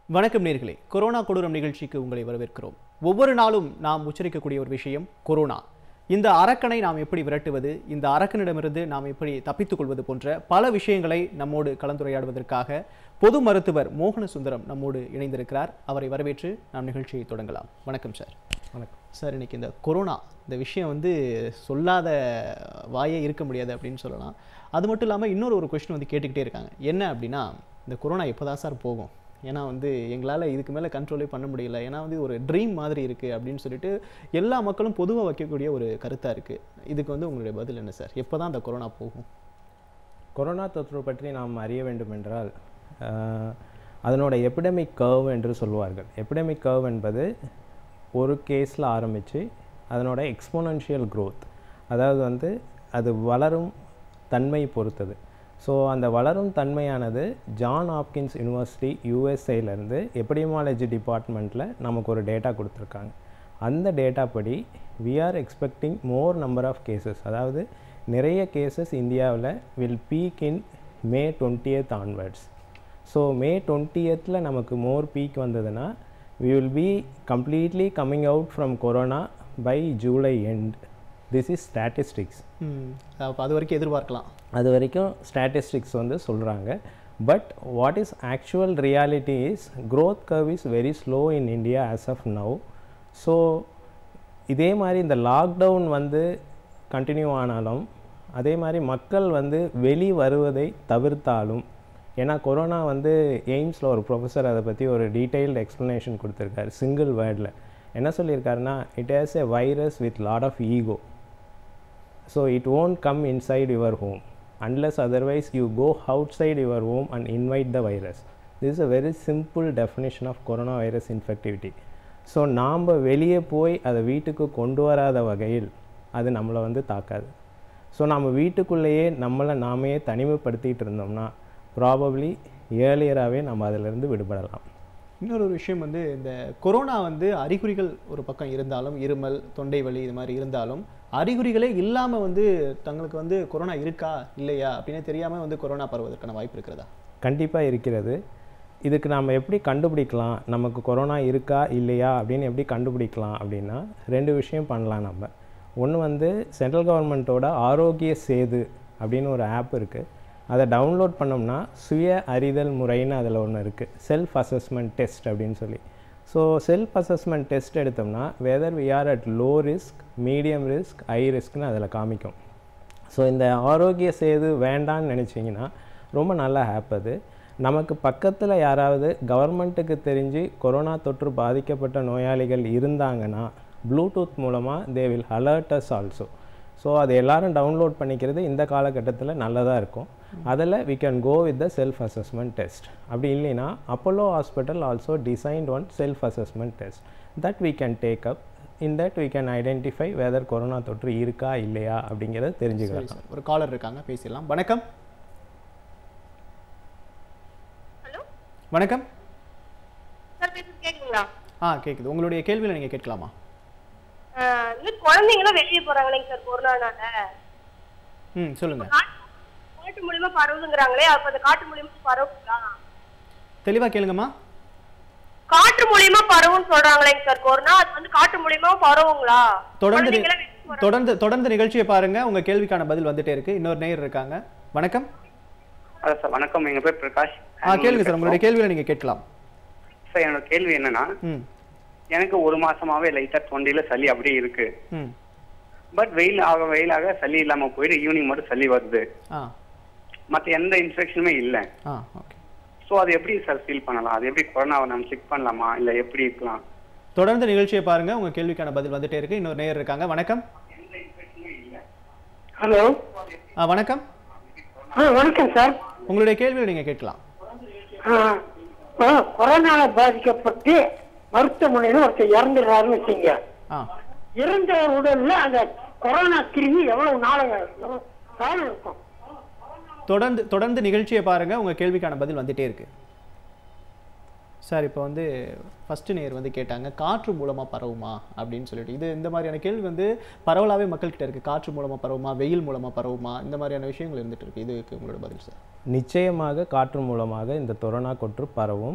வணக்கம் நேர்களே, கொரோனா கொடூரம் நிகழ்ச்சிக்கு உங்களை வரவேற்கிறோம். ஒவ்வொரு நாளும் நாம் உச்சரிக்கக்கூடிய ஒரு விஷயம் கொரோனா. இந்த அரக்கனை நாம் எப்படி விரட்டுவது, இந்த அரக்கனிடமிருந்து நாம் எப்படி தப்பித்துக் கொள்வது போன்ற பல விஷயங்களை நம்மோடு கலந்துரையாடுவதற்காக பொது மருத்துவர் மோகன சுந்தரம் நம்மோடு இணைந்திருக்கிறார். அவரை வரவேற்று நாம் நிகழ்ச்சியை தொடங்கலாம். வணக்கம் சார். வணக்கம் சார். இன்னைக்கு இந்த கொரோனா இந்த விஷயம் சொல்லாத வாயே இருக்க முடியாது அப்படின்னு சொல்லலாம். அது மட்டும் இல்லாமல் இன்னொரு கொஸ்டின் கேட்டுக்கிட்டே இருக்காங்க. என்ன அப்படின்னா, இந்த கொரோனா எப்போதான் சார் போகும்? ஏன்னா எங்களால் இதுக்கு மேலே கண்ட்ரோலே பண்ண முடியல. ஏன்னா ஒரு ட்ரீம் மாதிரி இருக்குது அப்படின்னு சொல்லிட்டு எல்லா மக்களும் பொதுவாக வைக்கக்கூடிய ஒரு கருத்தாக இருக்குது. இதுக்கு உங்களுடைய பதில் என்ன சார்? எப்போ தான் அந்த கொரோனா போகும்? கொரோனா தொற்று பற்றி நாம் அறிய வேண்டும் என்றால் அதனோட எபிடமிக் கர்வ் என்று சொல்வார்கள். எபிடமிக் கர்வ் என்பது ஒரு கேஸில் ஆரம்பித்து அதனோட எக்ஸ்போனன்ஷியல் க்ரோத், அதாவது அது வளரும் தன்மை பொறுத்தது. ஸோ அந்த வளரும் தன்மையானது ஜான் ஹாப்கின்ஸ் யூனிவர்சிட்டி யூஎஸ்ஏலேருந்து எபிடமியாலஜி டிபார்ட்மெண்ட்டில் நமக்கு ஒரு டேட்டா கொடுத்துருக்காங்க. அந்த டேட்டா படி we are expecting more number of cases, அதாவது நிறைய கேசஸ் இந்தியாவில் will peak in May 20th onwards. So May 20th நமக்கு மோர் பீக் வந்ததுன்னா we will be completely coming out from corona by July end. This is statistics. அது வரைக்கும் எதிர்பார்க்கலாம். அது வரைக்கும் ஸ்டாட்டிஸ்டிக்ஸ் சொல்கிறாங்க. But what is actual reality is growth curve is very slow in India as of now. So இதே மாதிரி இந்த lockdown continue ஆனாலும், அதே மாதிரி மக்கள் வெளி வருவதை தவிர்த்தாலும், ஏன்னா கொரோனா எய்ம்ஸில் ஒரு ப்ரொஃபஸர் அதை பற்றி ஒரு டீட்டெயில்டு எக்ஸ்ப்ளனேஷன் கொடுத்துருக்காரு. சிங்கிள் வேர்டில் என்ன சொல்லியிருக்காருன்னா, it has a virus with lot of ego. So it won't come inside your home unless otherwise you go outside your home and invite the virus. This is a very simple definition of coronavirus infectivity. So நாம் வெளியே போய் அதை வீட்டுக்கு கொண்டு வராத வகையில் அது நம்மளை தாக்காது. ஸோ நம்ம வீட்டுக்குள்ளேயே நம்மளை நாமே தனிமைப்படுத்திகிட்டு இருந்தோம்னா ப்ராபப்ளி ஏர்லியராகவே நம்ம அதிலிருந்து விடுபடலாம். இன்னொரு விஷயம் இந்த கொரோனா அறிகுறிகள் ஒரு பக்கம் இருந்தாலும், இருமல், தொண்டை வலி இது மாதிரி இருந்தாலும், அறிகுறிகளே இல்லாமல் தங்களுக்கு கொரோனா இருக்கா இல்லையா அப்படின்னு தெரியாமல் கொரோனா பரவுவதற்கான வாய்ப்பு இருக்கிறதா? கண்டிப்பாக இருக்கிறது. இதுக்கு நாம் எப்படி கண்டுபிடிக்கலாம், நமக்கு கொரோனா இருக்கா இல்லையா அப்படின்னு எப்படி கண்டுபிடிக்கலாம் அப்படின்னா, ரெண்டு விஷயம் பண்ணலாம். நம்ம ஒன்று சென்ட்ரல் கவர்மெண்ட்டோட ஆரோக்கிய சேது அப்படின்னு ஒரு ஆப் இருக்குது. அதை டவுன்லோட் பண்ணோம்னா சுய அறிதல் முறைன்னு அதில் ஒன்று இருக்குது, செல்ஃப் அசஸ்மெண்ட் டெஸ்ட் அப்படின்னு சொல்லி. ஸோ செல்ஃப் அசஸ்மெண்ட் டெஸ்ட் எடுத்தோம்னா whether we are at low risk, medium risk, high ரிஸ்க்னு அதில் காமிக்கும். ஸோ இந்த ஆரோக்கிய சேது வேண்டான்னு நினச்சிங்கன்னா ரொம்ப நல்ல ஆப் அது. நமக்கு பக்கத்தில் யாராவது கவர்மெண்ட்டுக்கு தெரிஞ்சு கொரோனா தொற்று பாதிக்கப்பட்ட நோயாளிகள் இருந்தாங்கன்னா ப்ளூடூத் மூலமாக they will alert us also. So அது எல்லோரும் டவுன்லோட் பண்ணிக்கிறது இந்த காலகட்டத்தில் நல்லதாக இருக்கும். அதில் we can go with the self assessment test. அப்படி இல்லைன்னா Apollo hospital also designed one self assessment test that we can take up. In that we can identify whether corona தொற்று இருக்கா இல்லையா அப்படிங்கிறத தெரிஞ்சுக்கலாம். ஒரு காலர் இருக்காங்க, பேசிடலாம். வணக்கம். ஹலோ, வணக்கம் சார். பேசுறது கேக்குதுங்களா? கேக்குது. உங்களுடைய கேள்வியில நீங்க கேட்கலாமா? குழந்தைங்களாம் வெளியே போறாங்களேங்க சார் கொரோனானால. சொல்லுங்க. காட்டு மூலியமா பரவுதுங்கறாங்களே, அப்ப அந்த காட்டு மூலியமா பரவுங்களா? தெளிவா கேளுங்கம்மா. காட்டு மூலியமா பரவுன்னு சொல்றாங்களேங்க சார் கொரோனா, அது காட்டு மூலியமா பரவுங்களா? தொடர்ந்து நிகழ்ச்சியை பாருங்க, உங்க கேள்விக்கான பதில் வந்துட்டே இருக்கு. இன்னொரு நேயர் இருக்காங்க. வணக்கம். சார் வணக்கம், எங்க பேர் பிரகாஷ். கேளுங்க சார், உங்களுடைய கேள்வியில நீங்க கேட்கலாம். சார் என்னோட கேள்வி என்னன்னா, எனக்கு ஒரு மாசமாவே லைட்டா தொண்டையில சளி அப்படியே இருக்கு. பட் வெயிலாக சளி இல்லாம போயிட்டு ஈவினிங் மட்டும் சளி வருது. மற்ற எந்த இன்ஃபெக்ஷனுமே இல்லை. ஸோ அது எப்படி சார் ஃபீல் பண்ணலாம்? அது எப்படி கொரோனாவை நம்ம செக் பண்ணலாமா இல்லை எப்படி இருக்கலாம்? தொடர்ந்து நிகழ்ச்சியை பாருங்க, உங்க கேள்விக்கான பதில் வந்துட்டே இருக்கு. இன்னொரு நேயர் இருக்காங்க. வணக்கம். ஹலோ. வணக்கம். வணக்கம் சார். உங்களுடைய கேள்வியை நீங்க கேட்கலாம். கொரோனால பாதிக்கப்பட்டு மருத்துவமனையில ஒருத்தர் இறந்துடுறாருன்னு வச்சுங்க. இறந்த உடல்ல அந்த கொரோனா கிருமி எவ்வளவு காலம் இருக்கும்? தொடர்ந்து நிகழ்ச்சியை பாருங்க, உங்க கேள்விக்கான பதில் வந்துட்டே இருக்கு. சார், இப்போ ஃபர்ஸ்ட் நேயர் கேட்டாங்க, காற்று மூலமா பரவுமா அப்படின்னு சொல்லிட்டு. இது இந்த மாதிரியான கேள்வி பரவலாவே மக்கள்கிட்ட இருக்கு. காற்று மூலமா பரவுமா, வெயில் மூலமா பரவுமா, இந்த மாதிரியான விஷயங்கள் இருந்துட்டு இருக்கு. இதுக்கு உங்களோட பதில் சார்? நிச்சயமாக காற்று மூலமாக இந்த கொரோனா தொற்று பரவும்.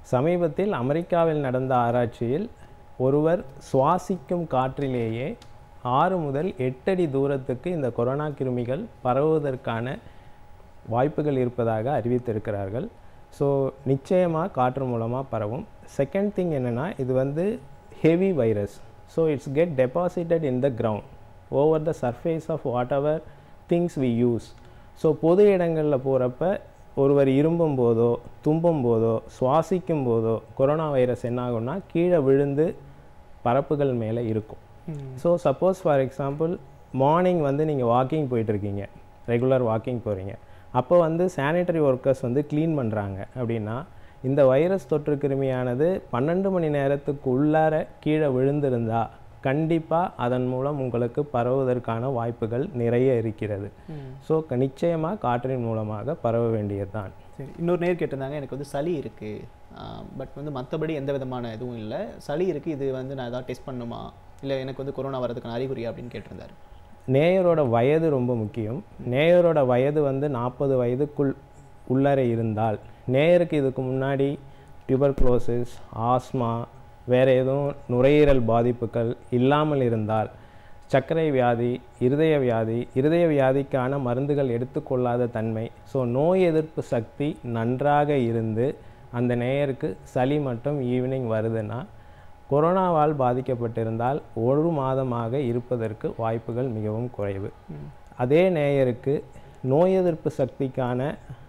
சமீபத்தில் அமெரிக்காவில் நடந்த ஆராய்ச்சியில் ஒருவர் சுவாசிக்கும் காற்றிலேயே 6 முதல் 8 அடி தூரத்துக்கு இந்த கொரோனா கிருமிகள் பரவுவதற்கான வாய்ப்புகள் இருப்பதாக அறிவித்திருக்கிறார்கள். ஸோ நிச்சயமாக காற்று மூலமாக பரவும். செகண்ட் திங் என்னென்னா, இது வந்து heavy virus. So it's get deposited in the ground over the surface of whatever things we use. So பொது இடங்களில் போகிறப்ப ஒருவர் இரும்பும் போதோ தும்பும் போதோ சுவாசிக்கும் போதோ கொரோனா வைரஸ் என்ன ஆகும்னா கீழே விழுந்து பரப்புகள் மேலே இருக்கும். So suppose for example morning வந்து நீங்கள் வாக்கிங் போயிட்டுருக்கீங்க, ரெகுலர் வாக்கிங் போகிறீங்க, அப்போ வந்து சானிட்டரி ஒர்க்கர்ஸ் வந்து க்ளீன் பண்ணுறாங்க அப்படின்னா இந்த வைரஸ் தொற்று கிருமியானது 12 மணி நேரத்துக்கு உள்ளார கீழே விழுந்திருந்தா கண்டிப்பாக அதன் மூலம் உங்களுக்கு பரவுவதற்கான வாய்ப்புகள் நிறைய இருக்கிறது. ஸோ நிச்சயமாக காற்றின் மூலமாக பரவ வேண்டியது தான். சரி, இன்னொரு நேர் கேட்டிருந்தாங்க, எனக்கு வந்து சளி இருக்குது, பட் வந்து மற்றபடி எந்த விதமான இதுவும் இல்லை, சளி இருக்குது, இது வந்து நான் எதாவது டெஸ்ட் பண்ணுமா, இல்லை எனக்கு வந்து கொரோனா வரதுக்கான அறிகுறியா அப்படின்னு கேட்டிருந்தார். நேயரோட வயது ரொம்ப முக்கியம். நேயரோட வயது வந்து 40 வயதுக்குள் உள்ளார இருந்தால், நேயருக்கு இதுக்கு முன்னாடி டியூபர்குலோசிஸ், ஆஸ்மா, வேறு எதுவும் நுரையீரல் பாதிப்புகள் இல்லாமல் இருந்தால், சர்க்கரை வியாதி, இருதய வியாதிக்கான மருந்துகள் எடுத்துக்கொள்ளாத தன்மை, ஸோ நோய் எதிர்ப்பு சக்தி நன்றாக இருந்து அந்த நேயருக்கு சளி மட்டும் ஈவினிங் வருதுன்னா கொரோனாவால் பாதிக்கப்பட்டிருந்தால் 1 மாதமாக இருப்பதற்கு வாய்ப்புகள் மிகவும் குறைவு. அதே நேயருக்கு நோய் எதிர்ப்பு சக்திக்கான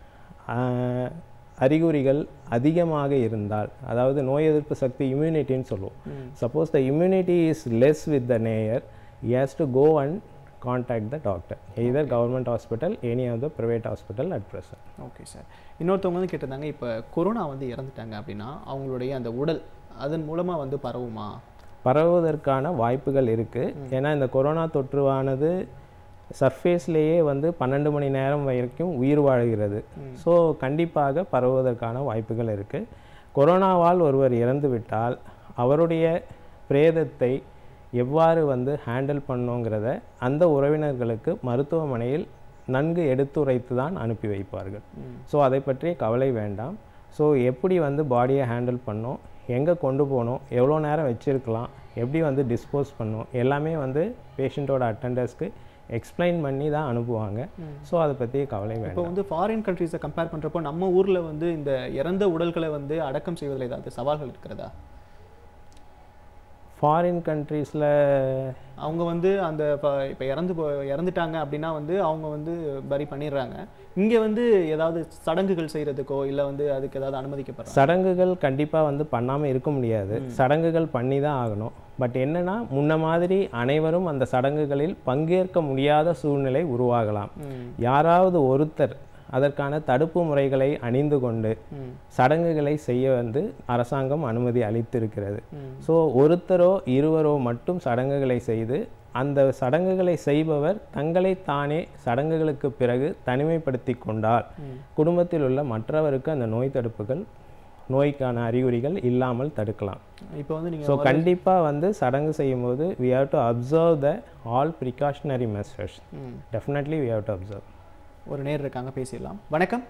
அறிகுறிகள் அதிகமாக இருந்தால், அதாவது நோய் எதிர்ப்பு சக்தி இம்யூனிட்டின்னு சொல்லுவோம். Suppose the immunity is less with the நேயர், he has to go and contact the doctor, either government hospital, any of the private hospital at present. Okay sir. இன்னொருத்தவங்க வந்து கேட்டிருந்தாங்க, இப்போ கொரோனா வந்து இறந்துட்டாங்க அப்படின்னா அவங்களுடைய அந்த உடல் அதன் மூலமாக வந்து பரவுமா? பரவுவதற்கான வாய்ப்புகள் இருக்குது. ஏன்னா இந்த கொரோனா தொற்றுவானது சர்ஃபேஸ்லேயே வந்து 12 மணி நேரம் வரைக்கும் உயிர் வாழ்கிறது. ஸோ கண்டிப்பாக பரவுவதற்கான வாய்ப்புகள் இருக்குது. கொரோனாவால் ஒருவர் இறந்து விட்டால் அவருடைய பிரேதத்தை எவ்வாறு வந்து ஹேண்டில் பண்ணோங்கிறத அந்த உறவினர்களுக்கு மருத்துவமனையில் நன்கு எடுத்துரைத்து தான் அனுப்பி வைப்பார்கள். ஸோ அதை பற்றிய கவலை வேண்டாம். ஸோ எப்படி வந்து பாடியை ஹேண்டில் பண்ணோம், எங்கே கொண்டு போகணும், எவ்வளோ நேரம் வச்சுருக்கலாம், எப்படி வந்து டிஸ்போஸ் பண்ணணும், எல்லாமே வந்து பேஷண்ட்டோட அட்டெண்டர்ஸ்க்கு எக்ஸ்பிளைன் பண்ணி தான் அனுப்புவாங்க. ஸோ அதை பற்றி கவலை வேண்டாம். இப்போ வந்து ஃபாரின் கண்ட்ரீஸை கம்பேர் பண்ணுறப்போ நம்ம ஊரில் வந்து இந்த இறந்த உடல்களை வந்து அடக்கம் செய்வதில் ஏதாவது சவால்கள் இருக்கிறதா? ஃபாரின் கண்ட்ரீஸில் அவங்க வந்து அந்த இப்போ இறந்துட்டாங்க அப்படின்னா வந்து அவங்க வந்து பரி பண்ணிடுறாங்க. இங்கே வந்து ஏதாவது சடங்குகள் செய்கிறதுக்கோ இல்லை வந்து அதுக்கு ஏதாவது அனுமதிக்கப்படுற சடங்குகள் கண்டிப்பாக வந்து பண்ணாமல் இருக்க முடியாது. சடங்குகள் பண்ணி தான் ஆகணும். பட் என்னென்னா முன்ன மாதிரி அனைவரும் அந்த சடங்குகளில் பங்கேற்க முடியாத சூழ்நிலை உருவாகலாம். யாராவது ஒருத்தர் அதற்கான தடுப்பு முறைகளை அணிந்து கொண்டு சடங்குகளை செய்ய வந்து அரசாங்கம் அனுமதி அளித்திருக்கிறது. ஸோ ஒருத்தரோ இருவரோ மட்டும் சடங்குகளை செய்து அந்த சடங்குகளை செய்பவர் தங்களை தானே சடங்குகளுக்கு பிறகு தனிமைப்படுத்தி கொண்டால் குடும்பத்தில் உள்ள மற்றவருக்கு அந்த நோய் தடுப்புகள், நோய்க்கான அறிகுறிகள் இல்லாமல் தடுக்கலாம். இப்போ வந்து நீங்கள் ஸோ கண்டிப்பாக வந்து சடங்கு செய்யும்போது we have to observe the all precautionary measures. Definitely we have to observe. ஒரு நேர் இருக்காங்க, பேசிடலாம். வணக்கம்.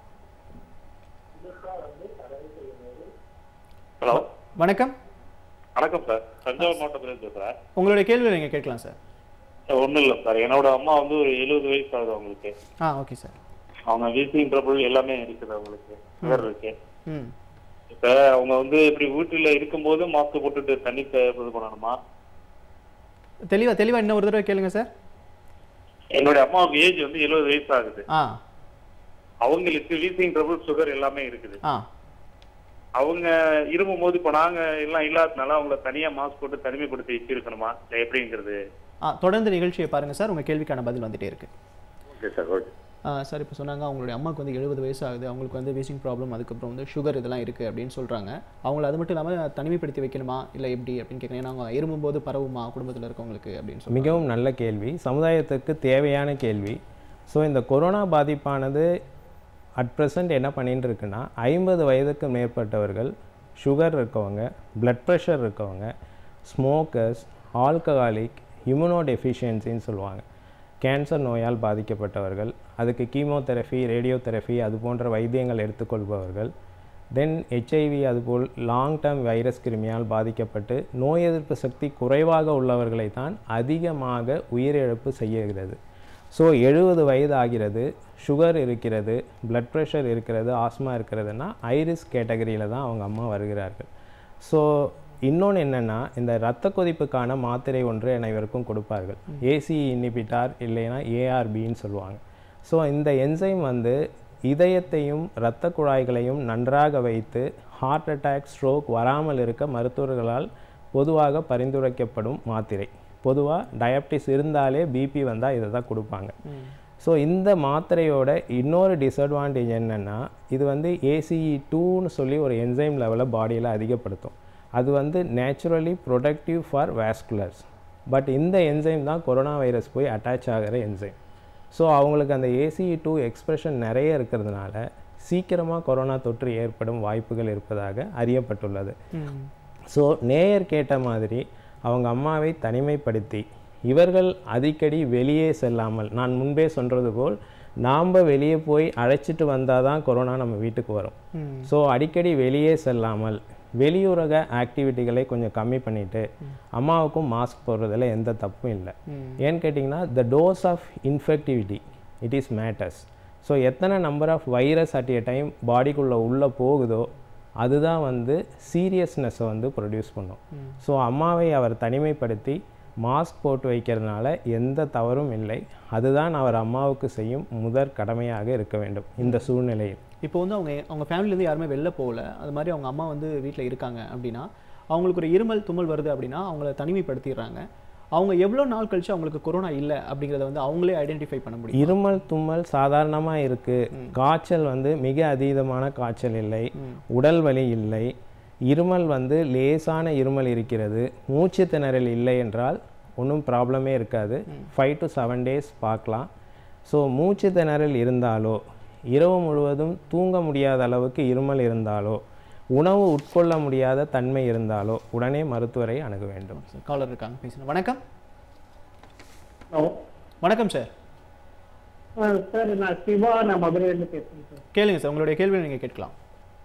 ஹலோ, வணக்கம். வணக்கம் சார், தஞ்சாவூர் மாவட்டத்திலிருந்து பேசுகிறேன். உங்களுடைய கேள்வி நீங்கள் கேட்கலாம் சார். ஒன்றும் இல்லை சார், என்னோட அம்மா வந்து ஒரு 70 வயசு ஆகுது அவங்களுக்கு. Okay sir. அவங்க வீசிங் ட்ரபிள் எல்லாமே இருக்குது அவங்களுக்கு, சுகர் இருக்கு. இப்போ அவங்க வந்து இப்படி வீட்டில் இருக்கும்போது மாஸ்க் போட்டுட்டு தண்ணி இது பண்ணணுமா? தெளிவா இன்னும் ஒரு தடவை கேளுங்க சார். என்னோட அம்மாவுக்கு ஏஜ் வந்து 70 வயசு ஆகுது. அவங்களுக்கு வீசிங் ட்ரபிள் சுகர் எல்லாமே இருக்குது. அவங்க இருமும் போது இப்போ நாங்க எல்லாம் இல்லாததுனால அவங்கள தனியா மாஸ்க் போட்டு தனிமைப்படுத்தி வச்சிருக்கணுமா எப்படிங்கிறது? தொடர்ந்து நிகழ்ச்சியை பாருங்க சார், உங்க கேள்விக்கான பதில் வந்துட்டே இருக்கு. Okay sir. ஓகே சார், இப்போ சொன்னாங்க அவங்களுடைய அம்மாவுக்கு வந்து 70 வயசு ஆகுது, அவங்களுக்கு வந்து வீசிங் ப்ராப்ளம், அதுக்கப்புறம் வந்து சுகர் இதெல்லாம் இருக்குது அப்படின்னு சொல்கிறாங்க. அவங்கள அது மட்டும் இல்லாமல் தனிமைப்படுத்தி வைக்கணுமா இல்லை எப்படி அப்படின்னு கேட்குறேன். ஏன்னா அவங்க இருமும்போது பரவுமா குடும்பத்தில் இருக்கவங்களுக்கு அப்படின்னு சொல்லி. மிகவும் நல்ல கேள்வி, சமுதாயத்துக்கு தேவையான கேள்வி. ஸோ இந்த கொரோனா பாதிப்பானது அட் ப்ரெசண்ட் என்ன பண்ணிட்டு இருக்குன்னா 50 வயதுக்கு மேற்பட்டவர்கள், சுகர் இருக்கவங்க, பிளட் ப்ரெஷர் இருக்கவங்க, ஸ்மோக்கர்ஸ், ஆல்கஹாலிக், இம்யூனோ டெஃபிஷியன்சின்னு சொல்லுவாங்க, கேன்சர் நோயால் பாதிக்கப்பட்டவர்கள், அதுக்கு கீமோதெரபி, ரேடியோதெரபி அது போன்ற வைத்தியங்கள் எடுத்துக்கொள்பவர்கள், தென் HIV அதுபோல் லாங் டேர்ம் வைரஸ் கிருமியால் பாதிக்கப்பட்டு நோய் எதிர்ப்பு சக்தி குறைவாக உள்ளவர்களை தான் அதிகமாக உயிரிழப்பு செய்கிறது. ஸோ 70 வயது ஆகிறது, சுகர் இருக்கிறது, பிளட் ப்ரெஷர் இருக்கிறது, ஆஸ்மா இருக்கிறதுனா ஐரிஸ் கேட்டகரியில் தான் அவங்க அம்மா வருகிறார்கள். ஸோ இன்னொன்று என்னென்னா, இந்த இரத்த கொதிப்புக்கான மாத்திரை ஒன்று அனைவருக்கும் கொடுப்பார்கள். ACE இன்ஹிபிட்டார் இல்லைன்னா ARBன்னு சொல்லுவாங்க. ஸோ இந்த என்சைம் வந்து இதயத்தையும் இரத்த குழாய்களையும் நன்றாக வைத்து ஹார்ட் அட்டாக், ஸ்ட்ரோக் வராமல் இருக்க மருத்துவர்களால் பொதுவாக பரிந்துரைக்கப்படும் மாத்திரை. பொதுவாக டயபிட்டிஸ் இருந்தாலே BP வந்தால் இதை தான் கொடுப்பாங்க. ஸோ இந்த மாத்திரையோட இன்னொரு டிஸ்அட்வான்டேஜ் என்னென்னா, இது வந்து ACE2ன்னு சொல்லி ஒரு என்சைம் லெவலை பாடியில் அதிகப்படுத்தும். அது வந்து naturally protective for vasculars. But இந்த என்சைம் தான் கொரோனா வைரஸ் போய் அட்டாச் ஆகிற என்சைம். ஸோ அவங்களுக்கு அந்த ACE2 எக்ஸ்பிரஷன் நிறைய இருக்கிறதுனால சீக்கிரமாக கொரோனா தொற்று ஏற்படும் வாய்ப்புகள் இருப்பதாக அறியப்பட்டுள்ளது. ஸோ நேயர் கேட்ட மாதிரி அவங்க அம்மாவை தனிமைப்படுத்தி இவர்கள் அடிக்கடி வெளியே செல்லாமல், நான் முன்பே சொல்கிறது போல் நாம் வெளியே போய் அழைச்சிட்டு வந்தால் தான் கொரோனா நம்ம வீட்டுக்கு வரும். ஸோ அடிக்கடி வெளியே செல்லாமல் வெளியுறக ஆக்டிவிட்டிகளை கொஞ்சம் கம்மி பண்ணிவிட்டு அம்மாவுக்கும் மாஸ்க் போடுறதுல எந்த தப்பும் இல்லை. ஏன்னு கேட்டிங்கன்னா, the dose of infectivity it is matters. So எத்தனை number of virus at a time பாடிக்குள்ளே உள்ளே போகுதோ அதுதான் வந்து சீரியஸ்னஸை வந்து ப்ரொடியூஸ் பண்ணும். ஸோ அம்மாவை அவர் தனிமைப்படுத்தி மாஸ்க் போட்டு வைக்கிறதுனால எந்த தவறும் இல்லை. அதுதான் அவர் அம்மாவுக்கு செய்யும் முதற் கடமையாக இருக்க வேண்டும் இந்த சூழ்நிலையில். இப்போ வந்து அவங்க ஃபேமிலியிலேருந்து யாருமே வெளில போகல, அது மாதிரி அவங்க அம்மா வந்து வீட்டில் இருக்காங்க அப்படின்னா, அவங்களுக்கு ஒரு இருமல் தும்மல் வருது அப்படின்னா அவங்கள தனிமைப்படுத்திடுறாங்க. அவங்க எவ்வளோ நாள் கழிச்சு அவங்களுக்கு கொரோனா இல்லை அப்படிங்கிறத வந்து அவங்களே ஐடென்டிஃபை பண்ண முடியும்? இருமல் தும்மல் சாதாரணமாக இருக்குது. காய்ச்சல் வந்து மிக அதீதமான காய்ச்சல் இல்லை, உடல் வலி இல்லை, இருமல் வந்து லேசான இருமல் இருக்கிறது, மூச்சு திணறல் இல்லை என்றால் ஒன்றும் ப்ராப்ளமே இருக்காது. 5 to 7 days பார்க்கலாம். ஸோ மூச்சு திணறல் இருந்தாலோ, இரவு முழுவதும் தூங்க முடியாத அளவுக்கு இருமல் இருந்தாலோ, உணவு உட்கொள்ள முடியாத தன்மை இருந்தாலோ உடனே மருத்துவரை அணுக வேண்டும். காலர் இருக்காங்க, பேசுகிறேன். வணக்கம். ஹலோ, வணக்கம் சார். சார் நான் சிவா, நான் மதுரையிலேருந்து பேசுகிறேன் சார். கேளுங்க சார், உங்களுடைய கேள்வியை நீங்கள் கேட்கலாம்.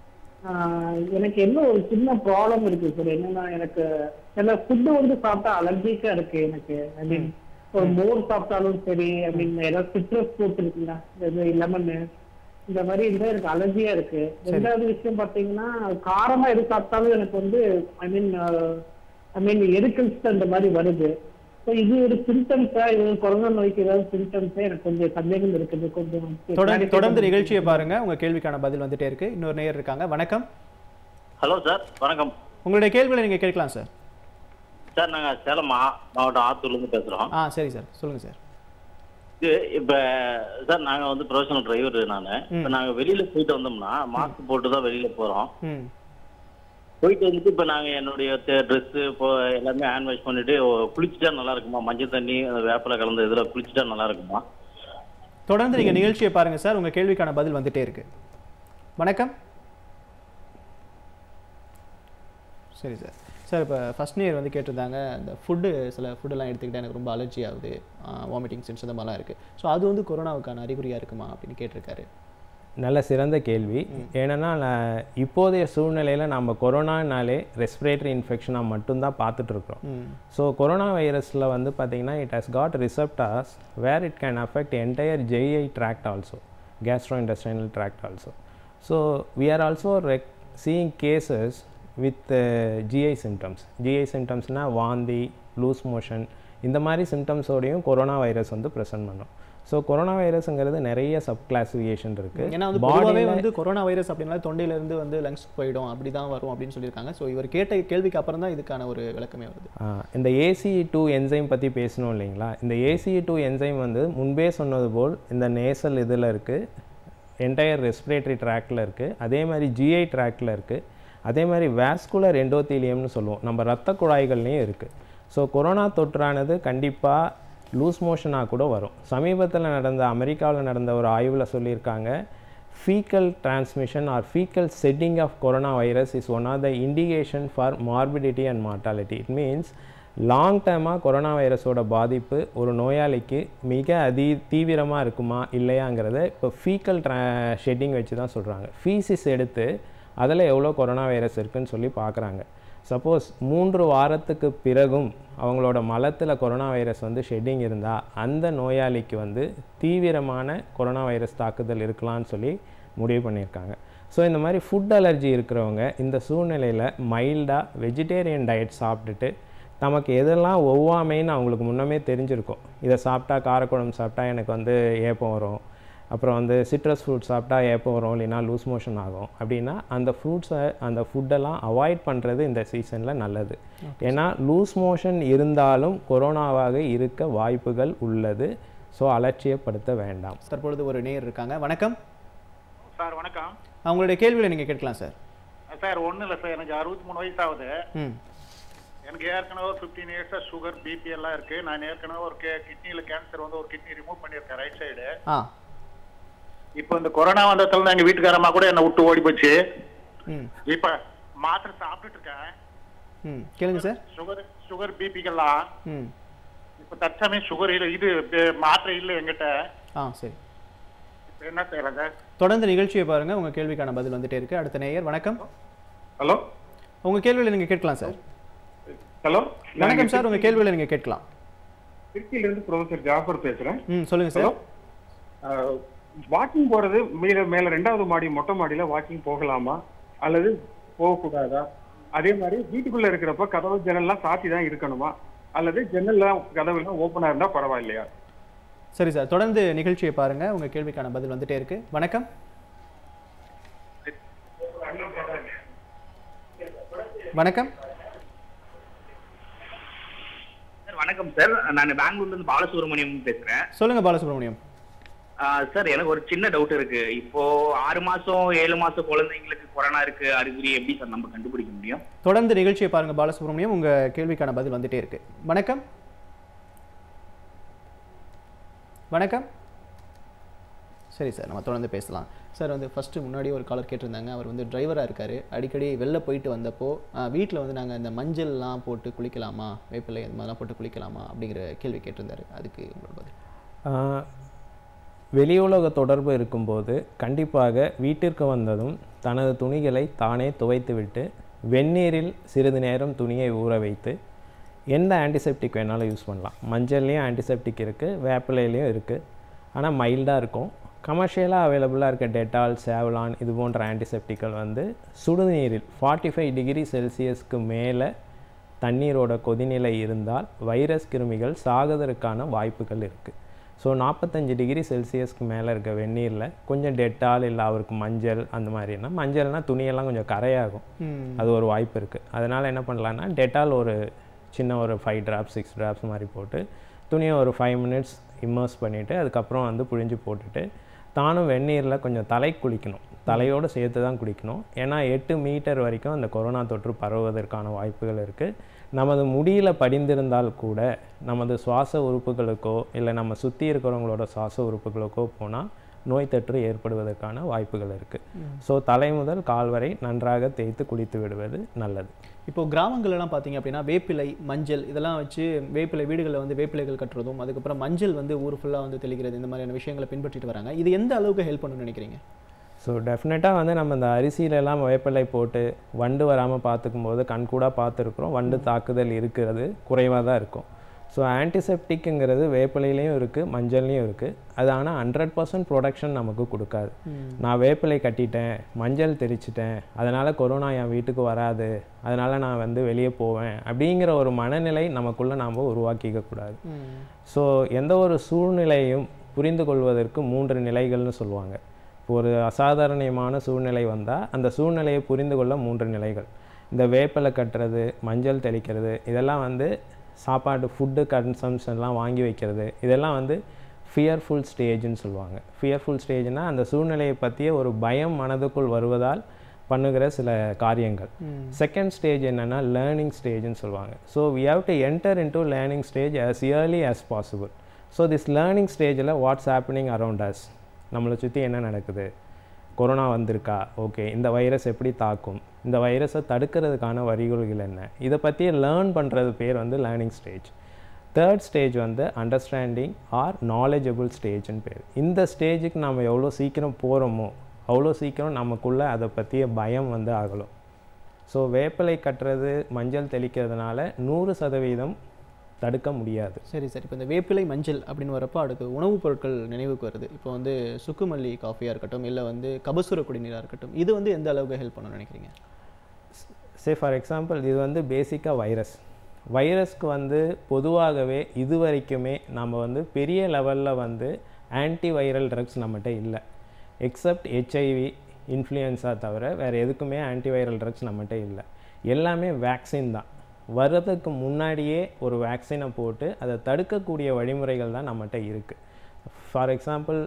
எனக்கு என்ன ஒரு சின்ன ப்ராப்ளம் இருக்கு சார். என்னன்னா, எனக்கு சில ஃபுட்டு வந்து சாப்பிட்டா அலர்ஜிக்கா இருக்கு எனக்கு. ஐ மீன் ஒரு மோர் சாப்பிட்டாலும் சரி, ஐ மீன் ஏதாவது சிட்ரஸ் ஃப்ரூட் இருக்குங்களா, லெமன், இந்த மாதிரி இருந்தால் எனக்கு அலர்ஜியா இருக்கு. ரெண்டாவது விஷயம் பார்த்தீங்கன்னா, காரமா எது சாப்பிட்டாலும் எனக்கு வந்து ஐ மீன் எரிக்கல்ஸ் அந்த மாதிரி வருது. ஸோ இது ஒரு சிம்டம்ஸா, இது கொரோனா நோய்க்கு ஏதாவது சிம்டம்ஸா எனக்கு கொஞ்சம் சந்தேகம் இருக்குது. கொஞ்சம் தொடர்ந்து நிகழ்ச்சியை பாருங்க, உங்க கேள்விக்கான பதில் வந்துட்டே இருக்கு. இன்னொரு நேயர் இருக்காங்க. வணக்கம். ஹலோ சார், வணக்கம். உங்களுடைய கேள்விகளை நீங்க கேட்கலாம் சார். சார் நாங்கள் சேலம் மாவட்டம் ஆத்தூர்லேருந்து பேசுகிறோம். சரி சார், சொல்லுங்க சார். இது இப்போ சார் நாங்கள் வந்து ப்ரொஃபஷனல் டிரைவர். நான் இப்போ நாங்கள் வெளியில் போயிட்டு வந்தோம்னா மாஸ்க் போட்டு தான் வெளியில் போகிறோம். போயிட்டு வந்துட்டு இப்போ நாங்கள் என்னுடைய ட்ரெஸ்ஸு இப்போ எல்லாமே ஹேண்ட் வாஷ் பண்ணிட்டு குளிச்சுட்டா நல்லா இருக்குமா? மஞ்சள் தண்ணி வேப்பிலை கலந்த இதில் குளிச்சுட்டா நல்லா இருக்குமா? தொடர்ந்து நீங்கள் நிகழ்ச்சியை பாருங்கள் சார், உங்கள் கேள்விக்கான பதில் வந்துட்டே இருக்கு. வணக்கம். சரி சார். சார் இப்போ ஃபஸ்ட் இயர் வந்து கேட்டிருந்தாங்க, இந்த சில ஃபுட்டெல்லாம் எடுத்துக்கிட்டால் எனக்கு ரொம்ப அலர்ஜி ஆகுது, வாமிட்டிங் சென்ஸ் அந்த மாதிரிலாம் இருக்குது. ஸோ அது வந்து கொரோனாவுக்கான அறிகுறியாக இருக்குமா அப்படின்னு கேட்டிருக்காரு. நல்ல சிறந்த கேள்வி. ஏன்னா இப்போதைய சூழ்நிலையில் நம்ம கொரோனானாலே ரெஸ்பிரேட்டரி இன்ஃபெக்ஷனாக மட்டும்தான் பார்த்துட்ருக்குறோம். ஸோ கொரோனா வைரஸில் வந்து பார்த்திங்கன்னா it has got receptors where it can affect entire GI tract also, gastrointestinal tract also. So we are also seeing cases with GI symptoms. GI symptomsனால் வாந்தி, லூஸ் மோஷன், இந்த மாதிரி சிம்டம்ஸோடையும் கொரோனா வைரஸ் வந்து present பண்ணும். ஸோ கொரோனா வைரஸ்ங்கிறது நிறைய sub classification இருக்குது. ஏன்னா வந்து பொதுவாகவே வந்து கொரோனா வைரஸ் அப்படின்னா தொண்டையிலேருந்து வந்து லங்ஸ்க்கு போயிடும், அப்படி தான் வரும் அப்படின்னு சொல்லியிருக்காங்க. ஸோ இவர் கேட்ட கேள்விக்கு அப்புறம் தான் இதுக்கான ஒரு விளக்கமே வருது. இந்த ACE2 என்சைம் பற்றி பேசணும் இல்லைங்களா? இந்த ACE2 என்சைம் வந்து முன்பே சொன்னது போல் இந்த நேசல் இதில் இருக்குது, என்டையர் ரெஸ்பிரேட்டரி ட்ராக்டில் இருக்குது, அதே மாதிரி GI ட்ராக்டில் இருக்குது, அதே மாதிரி வாஸ்குலர் எண்டோத்தீலியம்னு சொல்லுவோம், நம்ம இரத்த குழாய்கள்லேயும் இருக்குது. ஸோ கொரோனா தொற்றானது கண்டிப்பாக லூஸ் மோஷனாக கூட வரும். சமீபத்தில் அமெரிக்காவில் நடந்த ஒரு ஆய்வில் சொல்லியிருக்காங்க, fecal transmission or fecal shedding of corona virus is one of the indication for morbidity and mortality. It means long டேர்மாக கொரோனா வைரஸோட பாதிப்பு ஒரு நோயாளிக்கு மிக தீவிரமாக இருக்குமா இல்லையாங்கிறத இப்போ ஃபீக்கல் ஷெட்டிங் வச்சு தான் சொல்கிறாங்க. ஃபீசிஸ் எடுத்து அதில் எவ்வளோ கொரோனா வைரஸ் இருக்குதுன்னு சொல்லி பார்க்குறாங்க. சப்போஸ் 3 வாரத்துக்கு பிறகும் அவங்களோட மலத்தில் கொரோனா வைரஸ் வந்து ஷெட்டிங் இருந்தால் அந்த நோயாளிக்கு வந்து தீவிரமான கொரோனா வைரஸ் தாக்குதல் இருக்கலாம்னு சொல்லி முடிவு பண்ணியிருக்காங்க. ஸோ இந்த மாதிரி ஃபுட் அலர்ஜி இருக்கிறவங்க இந்த சூழ்நிலையில் மைல்டாக வெஜிடேரியன் டயட் சாப்பிட்டுட்டு நமக்கு எதெல்லாம் ஒவ்வாமைன்னு அவங்களுக்கு முன்னமே தெரிஞ்சிருக்கும். இதை சாப்பிட்டா காரக்குழம்பு சாப்பிட்டா எனக்கு வந்து ஏப்பம் வரும், அப்புறம் வந்து சிட்ரஸ் ஃப்ரூட் சாப்பிட்டா ஏப்பம் வரும், இல்லைன்னா லூஸ் மோஷன் ஆகும் அப்படின்னா அந்த ஃப்ரூட்ஸை அந்த ஃபுட்டெல்லாம் அவாய்ட் பண்ணுறது இந்த சீசனில் நல்லது. ஏன்னா லூஸ் மோஷன் இருந்தாலும் கொரோனாவாக இருக்க வாய்ப்புகள் உள்ளது. ஸோ அலட்சியப்படுத்த வேண்டாம். தற்பொழுது ஒரு நேயர் இருக்காங்க. வணக்கம் சார். வணக்கம். அவங்களுடைய கேள்விகளை நீங்கள் கேட்கலாம் சார். சார் ஒன்றும் இல்லை சார், எனக்கு 63 வயசு ஆகுது. எனக்கு ஏற்கனவே ஒரு 15 இயர்ஸாக சுகர் பிபி எல்லாம் இருக்குது. நான் ஏற்கனவே ஒரு கிட்னியில் கேன்சர் வந்து ஒரு கிட்னி ரிமூவ் பண்ணியிருக்கேன் ரைட் சைடு. இப்போ இந்த கொரோனா வந்ததுல எங்கள் வீட்டுக்காரம்மா கூட என்னை விட்டு ஓடி போச்சு. இப்போ மாத்திரை சாப்பிட்டுட்டு இருக்கேன். கேளுங்க சார். சுகர் பிபிக்கெல்லாம் இப்போ தற்சமயம் சுகர் இல்லை, இது மாத்திரை இல்லை எங்கிட்ட. சரி, என்ன செய்யறாங்க? தொடர்ந்து நிகழ்ச்சியை பாருங்க, உங்க கேள்விக்கான பதில் வந்துட்டே இருக்கு. அடுத்த நேயர். வணக்கம். ஹலோ, உங்க கேள்விகளை நீங்க கேட்கலாம் சார். ஹலோ, வணக்கம் சார், உங்க கேள்விகளை நீங்க கேட்கலாம். திருச்சியிலிருந்து ப்ரொஃபசர் ஜாஃபர் பேசுறேன். சொல்லுங்க சார். வாக்கிங் போறது மேல 2வது மாடி மொட்டை மாடியில வாக்கிங் போகலாமா அல்லது போகக்கூடாதா? அதே மாதிரி வீட்டுக்குள்ள இருக்கிறப்ப கதவு ஜன்னல்லாம் சாத்தி தான் இருக்கணுமா அல்லது ஜன்னல்லாம் கதவுலாம் ஓப்பனா இருந்தா பரவாயில்லையா? சரி சார், தொடர்ந்து நிகழ்ச்சியை பாருங்க, உங்க கேள்விக்கான பதில் வந்துட்டே இருக்கு. வணக்கம். வணக்கம். வணக்கம் சார், நான் பெங்களூர்ல இருந்து பாலசுப்ரமணியம் பேசுறேன். சொல்லுங்க பாலசுப்ரமணியம். சார் எனக்கு ஒரு சின்ன டவுட் இருக்கு. இப்போ 6 மாசம் 7 மாசம் குழந்தைங்களுக்கு கொரோனா இருக்கு அறிகுறி எப்படி சார் நம்ம கண்டுபிடிக்க முடியும்? தொடர்ந்து நிகழ்ச்சியை பாருங்க பாலசுப்ரமணியம், உங்க கேள்விக்கான பதில் வந்துட்டே இருக்கு. வணக்கம். வணக்கம். சரி சார், நம்ம தொடர்ந்து பேசலாம். சார் வந்து ஃபஸ்ட்டு முன்னாடியே ஒரு காலர் கேட்டிருந்தாங்க. அவர் வந்து டிரைவராக இருக்கார். அடிக்கடி வெளில போயிட்டு வந்தப்போ வீட்டில் வந்து நாங்கள் இந்த மஞ்சள்லாம் போட்டு குளிக்கலாமா, வேப்பிலை இந்த மாதிரிலாம் போட்டு குளிக்கலாமா அப்படிங்கிற கேள்வி கேட்டிருந்தார். அதுக்கு உங்களோட பதில்? வெளியுலக தொடர்பு இருக்கும்போது கண்டிப்பாக வீட்டிற்கு வந்ததும் தனது துணிகளை தானே துவைத்துவிட்டு வெந்நீரில் சிறிது நேரம் துணியை ஊற வைத்து எந்த ஆன்டிசெப்டிக் வேணாலும் யூஸ் பண்ணலாம். மஞ்சள்லேயும் ஆன்டிசெப்டிக் இருக்குது, வேப்பிலையிலையும் இருக்குது. ஆனால் மைல்டாக இருக்கும். கமர்ஷியலாக அவைலபிளாக இருக்க டெட்டால், சேவலான் இது போன்ற ஆன்டிசெப்டிக்கள் வந்து சுடுநீரில் 45 டிகிரி செல்சியஸ்க்கு மேலே தண்ணீரோட கொதிநிலை இருந்தால் வைரஸ் கிருமிகள் சாகுவதற்கான வாய்ப்புகள் இருக்குது. ஸோ 45 டிகிரி செல்சியஸ்க்கு மேலே இருக்க வெந்நீரில் கொஞ்சம் டெட்டால் இல்லை அவருக்கு மஞ்சள் அந்த மாதிரினா, மஞ்சள்னால் துணியெல்லாம் கொஞ்சம் கரையாகும், அது ஒரு வாய்ப்பு இருக்குது. அதனால் என்ன பண்ணலான்னா டெட்டால் ஒரு சின்ன ஒரு 5 drops 6 drops மாதிரி போட்டு துணியை ஒரு 5 minutes இம்மர்ஸ் பண்ணிவிட்டு அதுக்கப்புறம் வந்து புழிஞ்சு போட்டுட்டு தானும் வெந்நீரில் கொஞ்சம் தலை குளிக்கணும். தலையோடு சேர்த்து தான் குளிக்கணும். ஏன்னா 8 மீட்டர் வரைக்கும் அந்த கொரோனா தொற்று பரவுவதற்கான வாய்ப்புகள் இருக்குது. நமது முடியில் படிந்திருந்தால் கூட நமது சுவாச உறுப்புகளுக்கோ இல்லை நம்ம சுற்றி இருக்கிறவங்களோட சுவாச உறுப்புகளுக்கோ போனால் நோய் தொற்று ஏற்படுவதற்கான வாய்ப்புகள் இருக்குது. ஸோ தலை முதல் கால் வரை நன்றாக தேய்த்து குளித்து விடுவது நல்லது. இப்போது கிராமங்கள்லாம் பார்த்தீங்க அப்படின்னா வேப்பிலை, மஞ்சள் இதெல்லாம் வச்சு வேப்பிலை வீடுகளில் வந்து வேப்பிலைகள் கட்டுறதும், அதுக்கப்புறம் மஞ்சள் வந்து ஊர் ஃபுல்லாக வந்து தெளிக்கிறது, இந்த மாதிரியான விஷயங்களை பின்பற்றிட்டு வராங்க. இது எந்த அளவுக்கு ஹெல்ப் பண்ணணும்னு நினைக்கிறீங்க? ஸோ டெஃபினட்டாக வந்து நம்ம இந்த அரிசியிலெல்லாம் வேப்பிலை போட்டு வண்டு வராமல் பார்த்துக்கும் போது கண்கூடாக பார்த்துருக்குறோம். வண்டு தாக்குதல் இருக்கிறது குறைவாக தான் இருக்கும். ஸோ ஆன்டிசெப்டிக்குங்கிறது வேப்பிலையிலையும் இருக்குது, மஞ்சள்லேயும் இருக்குது. அது ஆனால் 100% ப்ரொடக்ஷன் நமக்கு கொடுக்காது. நான் வேப்பிலை கட்டிட்டேன், மஞ்சள் தெரிச்சிட்டேன், அதனால் கொரோனா என் வீட்டுக்கு வராது, அதனால் நான் வந்து வெளியே போவேன் அப்படிங்கிற ஒரு மனநிலை நமக்குள்ளே நாம் உருவாக்கிக்கக்கூடாது. ஸோ எந்த ஒரு சூழ்நிலையும் புரிந்து கொள்வதற்கு 3 நிலைகள்னு சொல்லுவாங்க. இப்போ ஒரு அசாதாரணமான சூழ்நிலை வந்தால் அந்த சூழ்நிலையை புரிந்து கொள்ள 3 நிலைகள். இந்த வேப்பிலை கட்டுறது, மஞ்சள் தெளிக்கிறது, இதெல்லாம் வந்து சாப்பாடு ஃபுட்டு கன்சம்ஷன்லாம் வாங்கி வைக்கிறது, இதெல்லாம் வந்து ஃபியர்ஃபுல் ஸ்டேஜ்னு சொல்லுவாங்க. ஃபியர்ஃபுல் ஸ்டேஜ்னால் அந்த சூழ்நிலையை பற்றிய ஒரு பயம் மனதுக்குள் வருவதால் பண்ணுகிற சில காரியங்கள். செகண்ட் ஸ்டேஜ் என்னென்னா லேர்னிங் ஸ்டேஜ்னு சொல்லுவாங்க. So we have to enter into learning stage as early as possible. So this learning ஸ்டேஜில் வாட்ஸ் ஹேப்பனிங் அரவுண்ட் அஸ், நம்மளை சுற்றி என்ன நடக்குது, கொரோனா வந்திருக்கா, ஓகே இந்த வைரஸ் எப்படி தாக்கும், இந்த வைரஸை தடுக்கிறதுக்கான வழிகள் என்ன, இதை பற்றி லேர்ன் பண்ணுறது பேர் வந்து லேர்னிங் ஸ்டேஜ். தேர்ட் ஸ்டேஜ் வந்து அண்டர்ஸ்டாண்டிங் ஆர் நாலேஜபிள் ஸ்டேஜ்னு பேர். இந்த ஸ்டேஜுக்கு நம்ம எவ்வளோ சீக்கிரம் போகிறோமோ அவ்வளோ சீக்கிரம் நமக்குள்ளே அதை பற்றிய பயம் வந்து ஆகலும். ஸோ வேப்பிலை கட்டுறது மஞ்சள் தெளிக்கிறதுனால 100% தடுக்க முடியாது. சரி சார், இப்போ இந்த வேப்பிலை மஞ்சள் அப்படின்னு வரப்போ அடுத்து உணவுப் பொருட்கள் நினைவுக்கு வருது. இப்போ வந்து சுக்குமல்லி காஃபியாக இருக்கட்டும், இல்லை வந்து கபசுர குடிநீராக இருக்கட்டும், இது வந்து எந்த அளவுக்கு ஹெல்ப் பண்ணணும்னு நினைக்கிறீங்க? ஃபார் எக்ஸாம்பிள் இது வந்து பேசிக்காக வைரஸ்க்கு வந்து பொதுவாகவே இது வரைக்குமே நம்ம வந்து பெரிய லெவலில் வந்து ஆன்டிவைரல் ட்ரக்ஸ் நம்மகிட்ட இல்லை. எக்ஸப்ட் ஹெச்ஐவி இன்ஃப்ளூயன்ஸா தவிர வேறு எதுக்குமே ஆன்டிவைரல் ட்ரக்ஸ் நம்மகிட்ட இல்லை. எல்லாமே வேக்சின் தான். வர்றதுக்கு முன்னாடியே ஒரு வேக்சினை போட்டு அதை தடுக்கக்கூடிய வழிமுறைகள் தான் நம்மகிட்ட இருக்குது. For example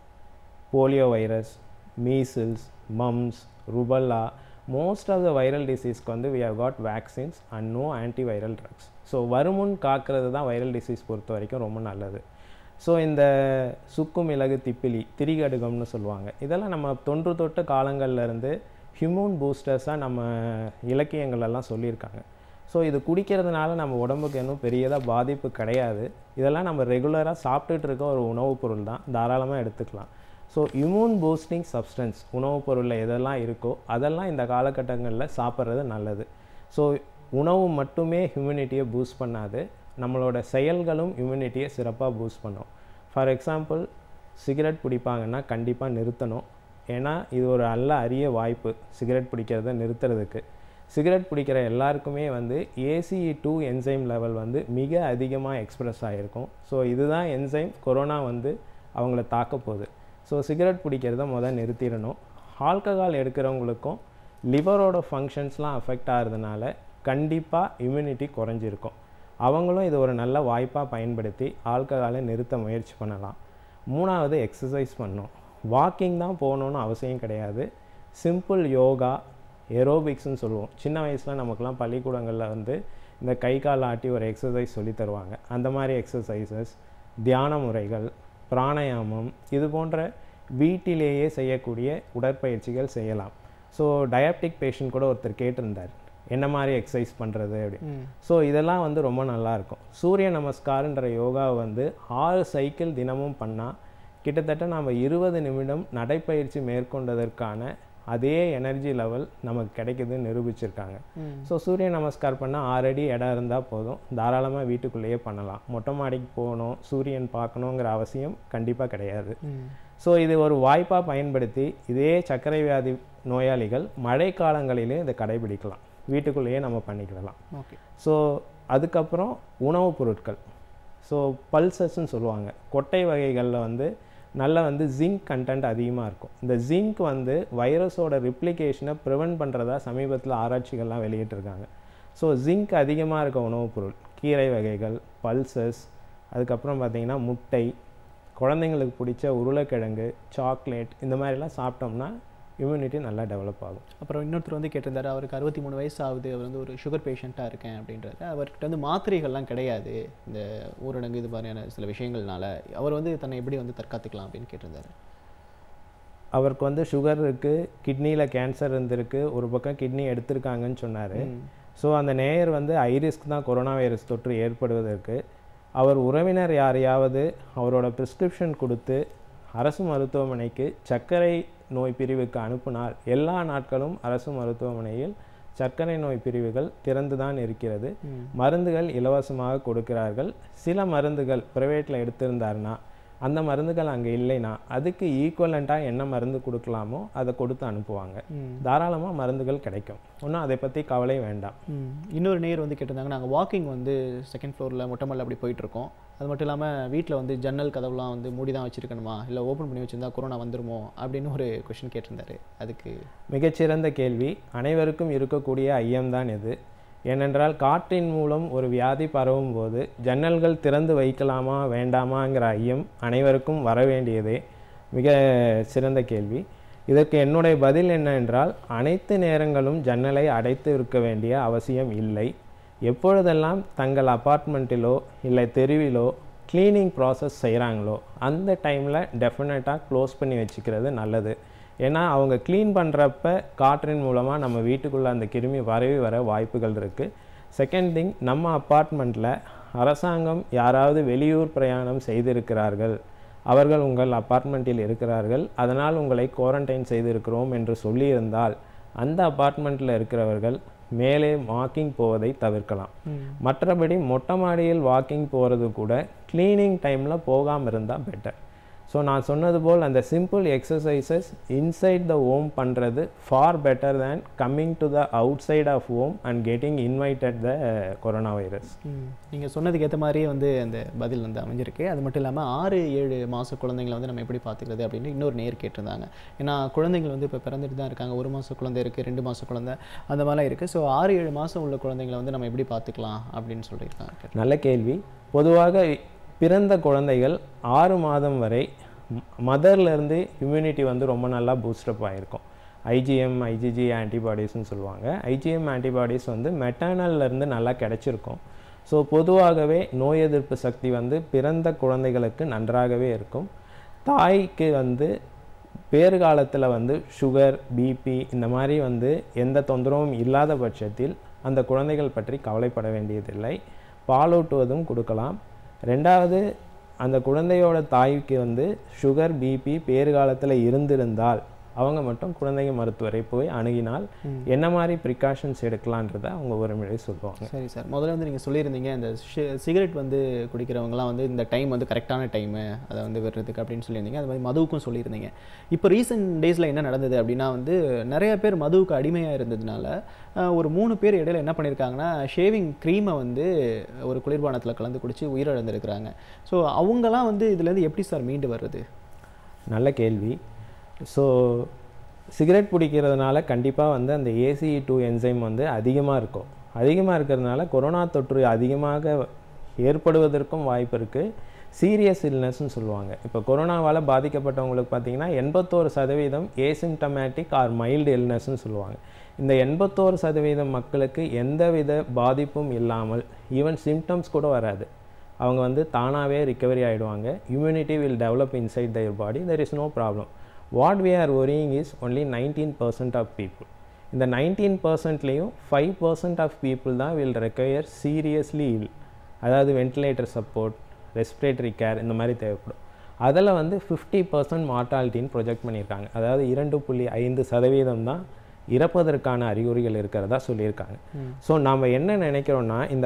polio virus, measles, mumps, rubella, most of the viral டிசீஸ்க்கு வந்து we have got vaccines and no antiviral drugs. So வருமுன் காக்கிறது தான் வைரல் டிசீஸ் பொறுத்த வரைக்கும் ரொம்ப நல்லது. ஸோ இந்த சுக்கு மிளகு திப்பிலி திரிகடுகம்னு சொல்லுவாங்க, இதெல்லாம் நம்ம தொன்று தொட்ட காலங்கள்லேருந்து ஹியூமன் பூஸ்டர்ஸாக நம்ம இலக்கியங்களெல்லாம் சொல்லியிருக்காங்க. ஸோ இது குடிக்கிறதுனால நம்ம உடம்புக்கு இன்னும் பெரியதாக பாதிப்பு கிடையாது. இதெல்லாம் நம்ம ரெகுலராக சாப்பிட்டுட்டு இருக்க ஒரு உணவுப் பொருள் தான், தாராளமாக எடுத்துக்கலாம். ஸோ இம்யூன் பூஸ்டிங் சப்ஸ்டன்ஸ் உணவுப் பொருளில் எதெல்லாம் இருக்கோ அதெல்லாம் இந்த காலகட்டங்களில் சாப்பிட்றது நல்லது. ஸோ உணவு மட்டுமே இம்யூனிட்டியை பூஸ்ட் பண்ணாது, நம்மளோட செயல்களும் இம்யூனிட்டியை சிறப்பாக பூஸ்ட் பண்ணும். ஃபார் எக்ஸாம்பிள் சிகரெட் பிடிப்பாங்கன்னா கண்டிப்பாக நிறுத்தணும். ஏன்னா இது ஒரு நல்ல அரிய வாய்ப்பு சிகரெட் பிடிக்கிறத நிறுத்துறதுக்கு. சிகரெட் பிடிக்கிற எல்லாருக்குமே வந்து ACE2 என்சைம் லெவல் வந்து மிக அதிகமாக எக்ஸ்ப்ரெஸ் ஆகிருக்கும். ஸோ இதுதான் என்சைம் கொரோனா வந்து அவங்கள தாக்க போகுது. ஸோ சிகரெட் பிடிக்கிறத நிறுத்திடணும். ஆல்கஹால் எடுக்கிறவங்களுக்கும் லிவரோட ஃபங்க்ஷன்ஸ்லாம் அஃபெக்ட் ஆகிறதுனால கண்டிப்பாக இம்யூனிட்டி குறைஞ்சிருக்கும். அவங்களும் இது ஒரு நல்ல வாய்ப்பாக பயன்படுத்தி ஆல்கஹாலை நிறுத்த முயற்சி பண்ணலாம். 3வது எக்ஸசைஸ் பண்ணணும். வாக்கிங் தான் போகணுன்னு அவசியம் கிடையாது. சிம்பிள் யோகா, ஏரோபிக்ஸ்னு சொல்லுவோம். சின்ன வயசில் நமக்குலாம் பள்ளிக்கூடங்களில் வந்து இந்த கை கால் ஆட்டி ஒரு எக்ஸசைஸ் சொல்லி தருவாங்க. அந்த மாதிரி எக்ஸசைசஸ், தியான முறைகள், பிராணாயாமம், இது போன்ற வீட்டிலேயே செய்யக்கூடிய உடற்பயிற்சிகள் செய்யலாம். ஸோ டயபெட்டிக் பேஷண்ட் கூட ஒருத்தர் கேட்டிருந்தார் என்ன மாதிரி எக்ஸசைஸ் பண்ணுறது அப்படின்னு. ஸோ இதெல்லாம் வந்து ரொம்ப நல்லாயிருக்கும். சூரிய நமஸ்காரன்ற யோகாவை வந்து 6 சைக்கிள் தினமும் பண்ணால் கிட்டத்தட்ட நம்ம 20 நிமிடம் நடைப்பயிற்சி மேற்கொண்டதற்கான அதே எனர்ஜி லெவல் நமக்கு கிடைக்குதுன்னு நிரூபிச்சிருக்காங்க. ஸோ சூரிய நமஸ்கார் பண்ணால் 6 அடி இடம் இருந்தால் போதும், தாராளமாக வீட்டுக்குள்ளேயே பண்ணலாம். மொட்டை மாடிக்கு போகணும், சூரியன் பார்க்கணுங்கிற அவசியம் கண்டிப்பாக கிடையாது. ஸோ இது ஒரு வாய்ப்பாக பயன்படுத்தி இதே சர்க்கரை வியாதி நோயாளிகள் மழை காலங்களிலே இதை கடைபிடிக்கலாம், வீட்டுக்குள்ளேயே நம்ம பண்ணிக்கிடலாம். ஸோ அதுக்கப்புறம் உணவுப் பொருட்கள், ஸோ பல்சஸ்ன்னு சொல்லுவாங்க, கொட்டை வகைகளில் வந்து நல்ல வந்து ஜிங்க் கண்டென்ட் அதிகமாக இருக்கும். இந்த ஜிங்க் வந்து வைரஸோட ரிப்ளிகேஷனை ப்ரிவென்ட் பண்ணுறதா சமீபத்தில் ஆராய்ச்சிகள்லாம் வெளியிட்டிருக்காங்க. ஸோ ஜிங்க் அதிகமாக இருக்க உணவுப் பொருள், கீரை வகைகள், பல்சஸ், அதுக்கப்புறம் பார்த்திங்கன்னா முட்டை, குழந்தைங்களுக்கு பிடிச்ச உருளைக்கிழங்கு, சாக்லேட், இந்த மாதிரிலாம் சாப்பிட்டோம்னா இம்யூனிட்டி நல்லா டெவலப் ஆகும். அப்புறம் இன்னொருத்தர் வந்து கேட்டிருந்தாரு, அவருக்கு 63 வயசு ஆகுது, அவர் வந்து ஒரு சுகர் பேஷண்ட்டாக இருக்கேன் அப்படின்றாரு. அவர்கிட்ட வந்து மாத்திரைகள்லாம் கிடையாது, இந்த ஊரடங்கு இது மாதிரியான சில விஷயங்கள்னால அவர் வந்து தன்னை எப்படி வந்து தற்காத்துக்கலாம் அப்படின்னு கேட்டிருந்தாரு. அவருக்கு வந்து சுகர் இருக்குது, கிட்னியில் கேன்சர் இருந்திருக்கு, ஒரு பக்கம் கிட்னி எடுத்திருக்காங்கன்னு சொன்னார். ஸோ அந்த நேயர் வந்து ஹைரிஸ்க் தான் கொரோனா வைரஸ் தொற்று ஏற்படுவதற்கு. அவர் உறவினர் யாரையாவது அவரோட ப்ரிஸ்கிரிப்ஷன் கொடுத்து அரசு மருத்துவமனைக்கு சர்க்கரை நோய் பிரிவுக்கு அனுப்பினால் எல்லா நாட்களும் அரசு மருத்துவமனையில் சர்க்கரை நோய் பிரிவுகள் திறந்து தான் இருக்கிறது. மருந்துகள் இலவசமாக கொடுக்கிறார்கள். சில மருந்துகள் ப்ரைவேட்டில் எடுத்திருந்தாருன்னா அந்த மருந்துகள் அங்கே இல்லைன்னா அதுக்கு ஈக்குவலண்ட்டாக என்ன மருந்து கொடுக்கலாமோ அதை கொடுத்து அனுப்புவாங்க. தாராளமாக மருந்துகள் கிடைக்கும், ஒன்றும் அதை பற்றி கவலை வேண்டாம். இன்னொரு நேர் வந்து கேட்டிருந்தாங்க, நாங்கள் வாக்கிங் வந்து 2nd ஃப்ளோரில் மொட்டை மாடியில் அப்படி போயிட்டுருக்கோம், அது மட்டும் இல்லாமல் வீட்டில் வந்து ஜன்னல் கதவுலாம் வந்து மூடி தான் வச்சுருக்கணுமா, இல்லை ஓப்பன் பண்ணி வச்சுருந்தா கொரோனா வந்துருமோ அப்படின்னு ஒரு கொஷின் கேட்டிருந்தாரு. அதுக்கு மிகச்சிறந்த கேள்வி, அனைவருக்கும் இருக்கக்கூடிய ஐயம்தான் இது. ஏனென்றால் காற்றின் மூலம் ஒரு வியாதி பரவும் போது ஜன்னல்கள் திறந்து வைக்கலாமா வேண்டாமாங்கிற ஐயம் அனைவருக்கும் வர வேண்டியதே மிக சிறந்த கேள்வி. இதற்கு என்னுடைய பதில் என்னவென்றால், அனைத்து நேரங்களும் ஜன்னலை அடைத்து இருக்க வேண்டிய அவசியம் இல்லை. எப்பொழுதெல்லாம் தங்கள் அப்பார்ட்மெண்ட்டிலோ இல்லை தெருவிலோ க்ளீனிங் ப்ராசஸ் செய்கிறாங்களோ அந்த டைமில் டெஃபினட்டாக க்ளோஸ் பண்ணி வச்சுக்கிறது நல்லது. ஏன்னா அவங்க க்ளீன் பண்ணுறப்ப காற்றின் மூலமாக நம்ம வீட்டுக்குள்ளே அந்த கிருமி வரவே வர வாய்ப்புகள் இருக்குது. செகண்ட் திங், நம்ம அப்பார்ட்மெண்ட்டில் அரசாங்கம் யாராவது வெளியூர் பிரயாணம் செய்திருக்கிறார்கள் அவர்கள் உங்கள் அப்பார்ட்மெண்ட்டில் இருக்கிறார்கள், அதனால் உங்களை குவாரண்டைன் செய்திருக்கிறோம் என்று சொல்லியிருந்தால் அந்த அப்பார்ட்மெண்ட்டில் இருக்கிறவர்கள் மேலே வாக்கிங் போவதை தவிர்க்கலாம். மற்றபடி மொட்டை மாடியில் வாக்கிங் போகிறது கூட க்ளீனிங் டைமில் போகாமல் இருந்தால் பெட்டர். ஸோ நான் சொன்னது போல் அந்த simple exercises inside the home பண்ணுறது for better then coming to the outside of home and getting invited the corona virus. நீங்கள் சொன்னதுக்கு ஏற்ற மாதிரியே வந்து அந்த பதில் வந்து அமைஞ்சிருக்கு. அது மட்டும் இல்லாமல் 6-7 மாத குழந்தைங்களை வந்து நம்ம எப்படி பார்த்துக்கிறது அப்படின்னு இன்னொரு நேர் கேட்டிருந்தாங்க. ஏன்னா குழந்தைங்கள் வந்து இப்போ பிறந்துட்டு தான் இருக்காங்க. 1 மாத குழந்தை இருக்குது, 2 மாத குழந்தை, அந்த மாதிரிலாம் இருக்குது. ஸோ 6-7 மாதம் உள்ள குழந்தைங்களை வந்து நம்ம எப்படி பார்த்துக்கலாம் அப்படின்னு சொல்லியிருக்காங்க. நல்ல கேள்வி. பொதுவாக பிறந்த குழந்தைகள் 6 மாதம் வரை மதர்லேருந்து இம்யூனிட்டி வந்து ரொம்ப நல்லா பூஸ்டப் ஆகிருக்கும். ஐஜிஎம் ஐஜிஜி ஆன்டிபாடிஸ்ன்னு சொல்லுவாங்க. ஐஜிஎம் ஆன்டிபாடிஸ் வந்து மெட்டர்னல்லேருந்து நல்லா கிடச்சிருக்கும். ஸோ பொதுவாகவே நோய் எதிர்ப்பு சக்தி வந்து பிறந்த குழந்தைகளுக்கு நன்றாகவே இருக்கும். தாய்க்கு வந்து பேறுகாலத்தில் வந்து சுகர், பிபி இந்த மாதிரி வந்து எந்த தொந்தரவும் இல்லாத பட்சத்தில் அந்த குழந்தைகள் பற்றி கவலைப்பட வேண்டியதில்லை. பாலூட்டுவதும் கொடுக்கலாம். ரெண்டாவது, அந்த குழந்தையோட தாய்க்கு வந்து சுகர், பிபி பேறுகாலத்தில் இருந்திருந்தால் அவங்க மட்டும் குழந்தைங்க மருத்துவரை போய் அணுகினால் என்ன மாதிரி ப்ரிகாஷன்ஸ் எடுக்கலான்றதை அவங்க ஒரு முறை சொல்லுவாங்க. சரி சார், முதல்ல வந்து நீங்கள் சொல்லியிருந்தீங்க இந்த சிகரெட் வந்து குடிக்கிறவங்கலாம் வந்து இந்த டைம் வந்து கரெக்டான டைமு அதை வந்து விடுறதுக்கு அப்படின்னு சொல்லியிருந்தீங்க. அது மாதிரி மதுவுக்கும் சொல்லியிருந்தீங்க. இப்போ ரீசெண்ட் டேஸில் என்ன நடந்தது அப்படின்னா வந்து நிறைய பேர் மதுவுக்கு அடிமையாக இருந்ததுனால ஒரு 3 பேர் இடையில என்ன பண்ணியிருக்காங்கன்னா ஷேவிங் க்ரீமை வந்து ஒரு குளிர்பானத்தில் கலந்து குடித்து உயிரிழந்திருக்கிறாங்க. ஸோ அவங்களாம் வந்து இதுலேருந்து எப்படி சார் மீண்டு வர்றது? நல்ல கேள்வி. ஸோ சிகரெட் பிடிக்கிறதுனால கண்டிப்பாக வந்து அந்த ACE2 என்சைம் வந்து அதிகமாக இருக்கும். அதிகமாக இருக்கிறதுனால கொரோனா தொற்று அதிகமாக ஏற்படுவதற்கும் வாய்ப்பு இருக்குது. சீரியஸ் இல்னஸ்ன்னு சொல்லுவாங்க. இப்போ கொரோனாவால் பாதிக்கப்பட்டவங்களுக்கு பார்த்திங்கன்னா 81% ஏசிம்டமேட்டிக் ஆர் மைல்டு இல்னஸ்ன்னு சொல்லுவாங்க. இந்த 81% மக்களுக்கு எந்தவித பாதிப்பும் இல்லாமல் ஈவன் சிம்டம்ஸ் கூட வராது. அவங்க வந்து தானாகவே ரிக்கவரி ஆகிடுவாங்க. Immunity will develop inside their body. There is no problem. What we are worrying is only 19% of people. இந்த 19%லேயும் 5% of people தான் will require seriously ill. அதாவது வென்டிலேட்டர் சப்போர்ட், ரெஸ்பிரேட்டரி கேர் இந்த மாதிரி தேவைப்படும். அதில் வந்து 50% மார்ட்டாலிட்டின்னு ப்ரொஜெக்ட் பண்ணியிருக்காங்க. அதாவது 2.5% தான் இறப்பதற்கான அறிகுறிகள் இருக்கிறதா சொல்லியிருக்காங்க. ஸோ நாம் என்ன நினைக்கிறோன்னா இந்த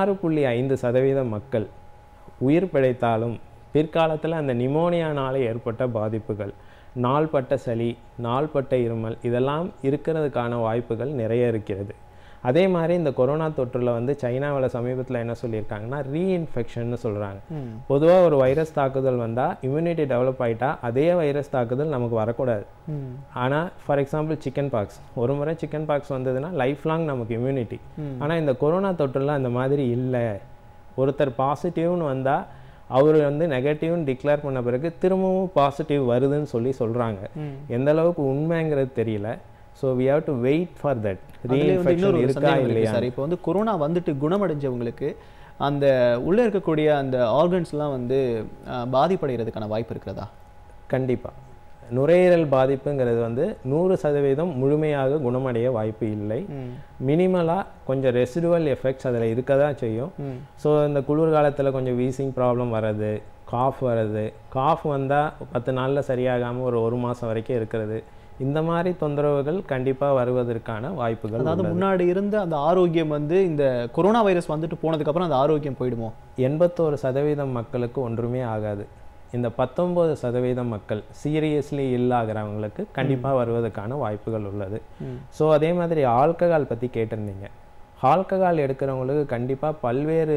16.5% மக்கள் உயிர் பிழைத்தாலும் பிற்காலத்தில் அந்த நிமோனியானால் ஏற்பட்ட பாதிப்புகள், நாள்பட்ட சளி, நாள்பட்ட இருமல் இதெல்லாம் இருக்கிறதுக்கான வாய்ப்புகள் நிறைய இருக்கிறது. அதே மாதிரி இந்த கொரோனா தொற்றில் வந்து சைனாவில் சமீபத்தில் என்ன சொல்லியிருக்காங்கன்னா ரீஇன்ஃபெக்ஷன்னு சொல்கிறாங்க. பொதுவாக ஒரு வைரஸ் தாக்குதல் வந்தால் இம்யூனிட்டி டெவலப் ஆகிட்டா அதே வைரஸ் தாக்குதல் நமக்கு வரக்கூடாது. ஆனால் ஃபார் எக்ஸாம்பிள் சிக்கன் பாக்ஸ், ஒரு முறை சிக்கன் பாக்ஸ் வந்ததுன்னா லைஃப் லாங் நமக்கு இம்யூனிட்டி. ஆனால் இந்த கொரோனா தொற்றில் அந்த மாதிரி இல்லை. ஒருத்தர் பாசிட்டிவ்னு வந்தால் அவர் வந்து நெகட்டிவ்னு டிக்ளேர் பண்ண பிறகு திரும்பவும் பாசிட்டிவ் வருதுன்னு சொல்கிறாங்க. எந்த அளவுக்கு உண்மைங்கிறது தெரியல. So we have to wait for that reinfection இருக்கா இல்லையா. சார், இப்போ வந்து கொரோனா வந்துட்டு குணமடைஞ்சவங்களுக்கு அந்த உள்ளே இருக்கக்கூடிய அந்த ஆர்கன்ஸ்லாம் வந்து பாதிப்படைகிறதுக்கான வாய்ப்பு இருக்கிறதா? கண்டிப்பாக. நுரையீரல் பாதிப்புங்கிறது வந்து 100% முழுமையாக குணமடைய வாய்ப்பு இல்லை. மினிமலாக கொஞ்சம் ரெசிடுவல் எஃபெக்ட்ஸ் அதில் இருக்க தான் செய்யும். ஸோ இந்த குளிர்காலத்தில் கொஞ்சம் வீசிங் ப்ராப்ளம் வர்றது, காஃப் வர்றது, காஃப் வந்தால் 10 நாளில் சரியாகாமல் ஒரு மாதம் வரைக்கும் இருக்கிறது, இந்த மாதிரி தொந்தரவுகள் கண்டிப்பாக வருவதற்கான வாய்ப்புகள். அதாவது முன்னாடி இருந்த அந்த ஆரோக்கியம் வந்து இந்த கொரோனா வைரஸ் வந்துட்டு போனதுக்கப்புறம் அந்த ஆரோக்கியம் போயிடுமோ? 81% மக்களுக்கு ஒன்றுமே ஆகாது. இந்த 19% மக்கள் சீரியஸ்லி இல்லாகிறவங்களுக்கு கண்டிப்பாக வருவதற்கான வாய்ப்புகள் உள்ளது. ஸோ அதே மாதிரி ஆல்கஹால் பற்றி கேட்டிருந்தீங்க. ஆல்கஹால் எடுக்கிறவங்களுக்கு கண்டிப்பாக பல்வேறு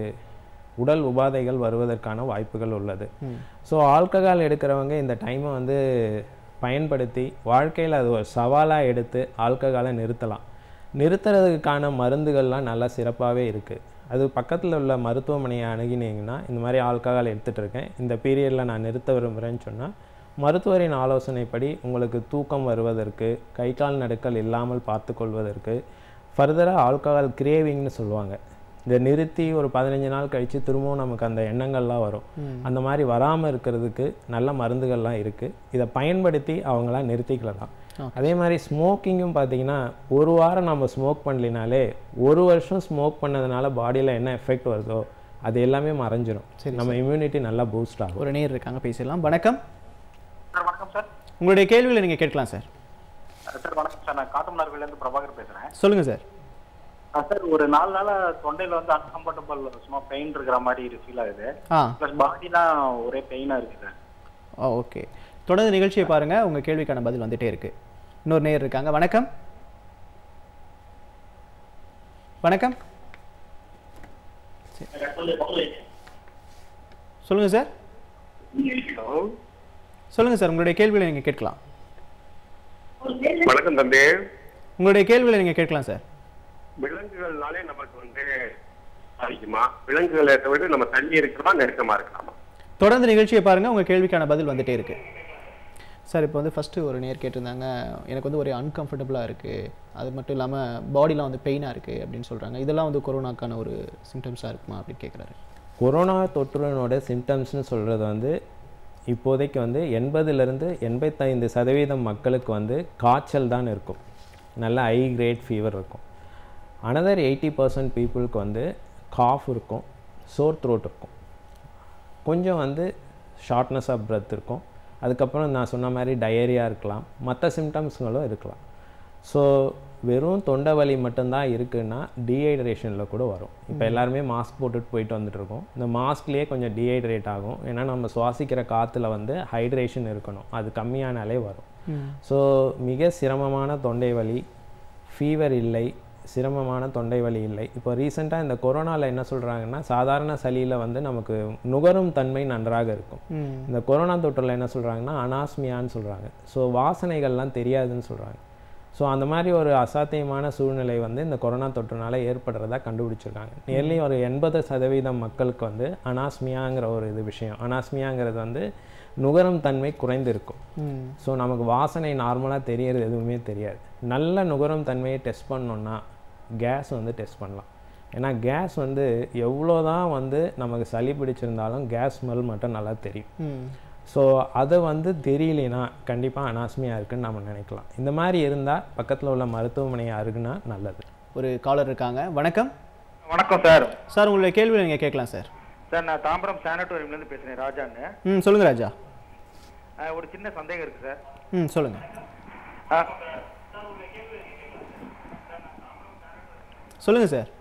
உடல் உபாதைகள் வருவதற்கான வாய்ப்புகள் உள்ளது. ஸோ ஆல்கஹால் எடுக்கிறவங்க இந்த டைமை வந்து பயன்படுத்தி வாழ்க்கையில் அது ஒரு சவாலாக எடுத்து ஆல்கஹாலை நிறுத்தலாம். நிறுத்துறதுக்கான மருந்துகள்லாம் நல்லா சிறப்பாகவே இருக்குது. அது பக்கத்தில் உள்ள மருத்துவமனையை அணுகினீங்கன்னா இந்த மாதிரி ஆல்கஹால் எடுத்துகிட்டு இருக்கேன், இந்த பீரியடில் நான் நிறுத்த விரும்புகிறேன்னு சொன்னால் மருத்துவரின் ஆலோசனைப்படி உங்களுக்கு தூக்கம் வருவதற்கு, கை கால் நடுக்கல் இல்லாமல் பார்த்து கொள்வதற்கு, ஃபர்தராக ஆல்கஹால் கிரேவிங்னு சொல்லுவாங்க, இதை நிறுத்தி ஒரு 15 நாள் கழித்து திரும்பவும் நமக்கு அந்த எண்ணங்கள்லாம் வரும், அந்த மாதிரி வராமல் இருக்கிறதுக்கு நல்ல மருந்துகள்லாம் இருக்குது. இதை பயன்படுத்தி அவங்களாம் நிறுத்திக்கலாம். அதே மாதிரி ஸ்மோக்கிங்கும் பார்த்தீங்கன்னா ஒரு வாரம் நம்ம ஸ்மோக் பண்ணலினாலே 1 வருஷம் ஸ்மோக் பண்ணதுனால பாடியில் என்ன எஃபெக்ட் வருதோ அது எல்லாமே மறைஞ்சிரும். நம்ம இம்யூனிட்டி நல்லா பூஸ்ட் ஆகும். ஒரு நேர் இருக்காங்க, பேசிடலாம். வணக்கம் சார். வணக்கம் சார். உங்களுடைய கேள்விகளை நீங்கள் கேட்கலாம் சார். சார் வணக்கம் சார், நான் காட்டுமன்னார்கோயிலேருந்து பிரபாகர் பேசுகிறேன். சொல்லுங்கள் சார். சார் ஒரு 4 நாளா தொண்டையில் வந்து அன்கம்ஃபர்டபுள், சும்மா பெயின் இருக்கிற மாதிரி ஃபீல் ஆகுது. ப்ளஸ் பாடிலாம் ஒரே பெயினாக இருக்குது சார். ஓகே, தொடர்ந்து நிகழ்ச்சியை பாருங்கள், உங்கள் கேள்விக்கான பதில் வந்துகிட்டே இருக்குது. இன்னொரு நேர் இருக்காங்க. வணக்கம் வணக்கம் சொல்லுங்கள் சார். சொல்லுங்கள் சார், உங்களுடைய கேள்விகளை நீங்கள் கேட்கலாம். வணக்கம் தம்பி. உங்களுடைய கேள்விகளை நீங்கள் கேட்கலாம் சார். விலங்குகள்னாலே நமக்கு வந்து அதிகமா விலங்குகளை விட நம்ம தள்ளி இருக்கிறதா நெருக்கமா இருக்கலாமா? தொடர்ந்து நிகழ்ச்சியை பாருங்கள், உங்கள் கேள்விக்கான பதில் வந்துகிட்டே இருக்கு சார். இப்போ வந்து ஃபஸ்ட்டு ஒரு நேர் கேட்டிருந்தாங்க, எனக்கு வந்து ஒரே அன்கம்ஃபர்டபுளாக இருக்குது, அது மட்டும் இல்லாமல் பாடிலாம் வந்து பெயினாக இருக்குது அப்படின்னு சொல்கிறாங்க. இதெல்லாம் வந்து கொரோனாக்கான ஒரு சிம்டம்ஸாக இருக்குமா அப்படின்னு கேட்குறாரு. கொரோனா தொற்றுனோட சிம்டம்ஸ்னு சொல்கிறது வந்து இப்போதைக்கு வந்து 80லேருந்து 85% மக்களுக்கு வந்து காய்ச்சல் தான் இருக்கும், நல்ல ஹை கிரேட் ஃபீவர் இருக்கும். அனதர் 80% பீப்புளுக்கு வந்து காஃப் இருக்கும், சோர் த்ரோட் இருக்கும், கொஞ்சம் வந்து ஷார்ட்னஸ் ஆஃப் பிரெத் இருக்கும். அதுக்கப்புறம் நான் சொன்ன மாதிரி டயரியா இருக்கலாம், மற்ற சிம்டம்ஸ்களும் இருக்கலாம். ஸோ வெறும் தொண்டை வலி மட்டும்தான் இருக்குன்னா டீஹைட்ரேஷனில் கூட வரும். இப்போ எல்லாருமே மாஸ்க் போட்டுட்டு போயிட்டு வந்துட்டுருக்கோம். இந்த மாஸ்க்லேயே கொஞ்சம் டீஹைட்ரேட் ஆகும். ஏன்னா நம்ம சுவாசிக்கிற காற்றுல வந்து ஹைட்ரேஷன் இருக்கணும், அது கம்மியானாலே வரும். ஸோ மிக சிரமமான தொண்டை வலி, ஃபீவர் இல்லை, சிரமமான தொண்டை வலி இல்லை. இப்போ ரீசெண்டாக இந்த கொரோனாவில் என்ன சொல்கிறாங்கன்னா, சாதாரண சளியில் வந்து நமக்கு நுகரும் தன்மை நன்றாக இருக்கும். இந்த கொரோனா தொற்றில் என்ன சொல்கிறாங்கன்னா அனாஸ்மியான்னு சொல்கிறாங்க. ஸோ வாசனைகள்லாம் தெரியாதுன்னு சொல்கிறாங்க. ஸோ அந்த மாதிரி ஒரு அசாத்தியமான சூழ்நிலை வந்து இந்த கொரோனா தொற்றுனால ஏற்படுறதா கண்டுபிடிச்சிருக்காங்க. நியர்லி ஒரு 80% மக்களுக்கு வந்து அனாஸ்மியாங்கிற ஒரு விஷயம். அனாஸ்மியாங்கிறது வந்து நுகரும் தன்மை குறைந்திருக்கும். ஸோ நமக்கு வாசனை நார்மலாக தெரியறது எதுவுமே தெரியாது. நல்ல நுகரும் தன்மையை டெஸ்ட் பண்ணோன்னா கேஸ் வந்து டெஸ்ட் பண்ணலாம். ஏன்னா கேஸ் வந்து எவ்வளோ தான் வந்து நமக்கு சளி பிடிச்சிருந்தாலும் கேஸ் ஸ்மெல் மட்டும் நல்லா தெரியும். ஸோ அதை வந்து தெரியலனா கண்டிப்பாக அனாஸ்மியா இருக்குன்னு நம்ம நினைக்கலாம். இந்த மாதிரி இருந்தால் பக்கத்தில் உள்ள மருத்துவமனையை அருகுனா நல்லது. ஒரு காலர் இருக்காங்க. வணக்கம். வணக்கம் சார். சார் உங்களுடைய கேள்வியை நீங்கள் கேட்கலாம் சார். சார் நான் தாம்பரம் சானிட்டோரியம்லேருந்து பேசுகிறேன், ராஜான்னு. சொல்லுங்கள் ராஜா. ஒரு சின்ன சந்தேகம் இருக்குது சார். சொல்லுங்கள். சொல்லுங்கள் சார்.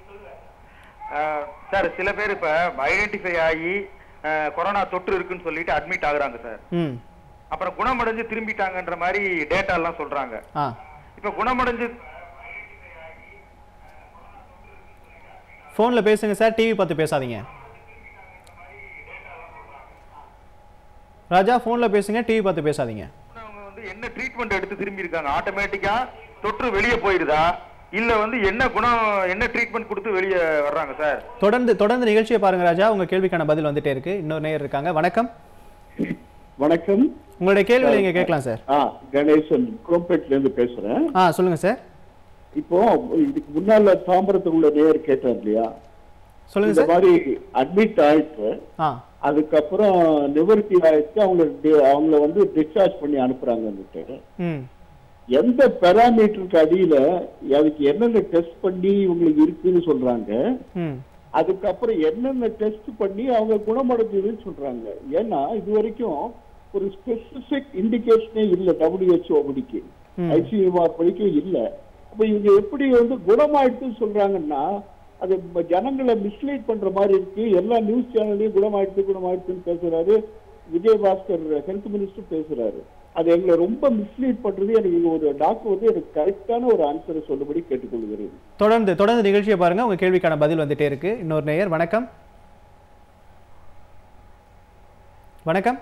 சார் சில பேர் இப்போ ஐடென்டிஃபை ஆகி கொரோனா தொற்று இருக்குன்னு சொல்லிட்டு அட்மிட் ஆகுறாங்க சார். அப்புறம் குணமடைஞ்சு திரும்பிட்டாங்கன்ற மாதிரி டேட்டா எல்லாம் சொல்றாங்க. இப்ப குணமடைஞ்சு போன்ல பேசுங்க சார், டிவி பார்த்து பேசாதீங்க. ராஜா போன்ல பேசுங்க, டிவி பார்த்து பேசாதீங்க. அவங்க வந்து என்ன ட்ரீட்மெண்ட் எடுத்து திரும்பி இருக்காங்க, ஆட்டோமேட்டிக்கா தொற்று வெளியே போயிடுதா இல்ல வந்து என்ன ட்ரீட்மெண்ட் கொடுத்து வெளியே வர்றாங்க சார்? தொடர்ந்து நிகழ்ச்சியை பாருங்க ராஜா, உங்க கேள்விக்கான பதில் வந்துட்டே இருக்கு. இன்னொரு நேயர் இருக்காங்க. வணக்கம். வணக்கம். உங்களுடைய கேள்வியை நீங்க கேட்கலாம் சார். கணேசன் குரோம்பேட்ல இருந்து பேசுறேன். சொல்லுங்க சார். இப்போ இதுக்கு முன்னால தாம்பரத்துக்குள்ள நேயர் கேட்டார் இல்லையா, சொல்லுங்க சார். இந்த மாதிரி அட்மிட் ஆயிட்டு அதுக்கப்புறம் நிவர்த்தி ஆயிடுச்சு, அவங்கள வந்து டிஸ்சார்ஜ் பண்ணி அனுப்புறாங்கன்னு எந்த பேராமீட்டருக்கு அடியில அதுக்கு என்னென்ன டெஸ்ட் பண்ணி உங்களுக்கு இருக்குன்னு சொல்றாங்க, அதுக்கப்புறம் என்னென்ன டெஸ்ட் பண்ணி அவங்க குணமடைஞ்சதுன்னு சொல்றாங்க. ஏன்னா இது வரைக்கும் ஒரு ஸ்பெசிபிக் இண்டிகேஷனே இல்லை WHO படிக்கு, ICMR படிக்கும் இல்லை. அப்ப இவங்க எப்படி வந்து குணமாயிடுச்சுன்னு சொல்றாங்கன்னா அது ஜனங்களை மிஸ்லீட் பண்ற மாதிரி இருக்கு. எல்லா நியூஸ் சேனல்லையும் குணமாயிடுச்சுன்னு பேசுறாரு. விஜயபாஸ்கர் ஹெல்த் மினிஸ்டர் பேசுறாரு. அது எங்களை ரொம்ப மிஸ்லீட் பண்றது. எனக்கு ஒரு டாக்டர் வந்து எனக்கு கரெக்டான ஒரு ஆன்சரை சொல்லும்படி கேட்டுக்கொள்கிறேன். தொடர்ந்து நிகழ்ச்சியை பாருங்க, உங்க கேள்விக்கான பதில் வந்துட்டே இருக்கு. இன்னொரு நேயர். வணக்கம். வணக்கம்.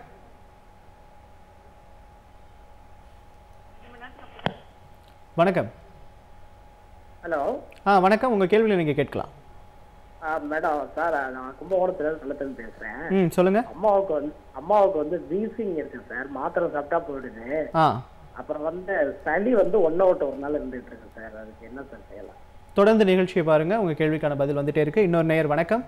வணக்கம். ஹலோ. வணக்கம். உங்க கேள்வியை நீங்க கேட்கலாம். மேடம் சார், நான் கும்பகோணத்துல நல்லத்துல பேசுறேன். சொல்லுங்க. அம்மாவுக்கு வந்து வீசிங் இருக்கு சார், மாத்திரை சாப்பிட்டா போயிடுது. அப்புறம் வந்து சளி வந்து ஒன்ன விட்டு ஒரு நாள் இருந்துட்டு இருக்கு சார், அதுக்கு என்ன சார் செய்யலாம்? தொடர்ந்து நிகழ்ச்சியை பாருங்க, உங்க கேள்விக்கான பதில் வந்துட்டே இருக்கு. இன்னொரு நேயர். வணக்கம்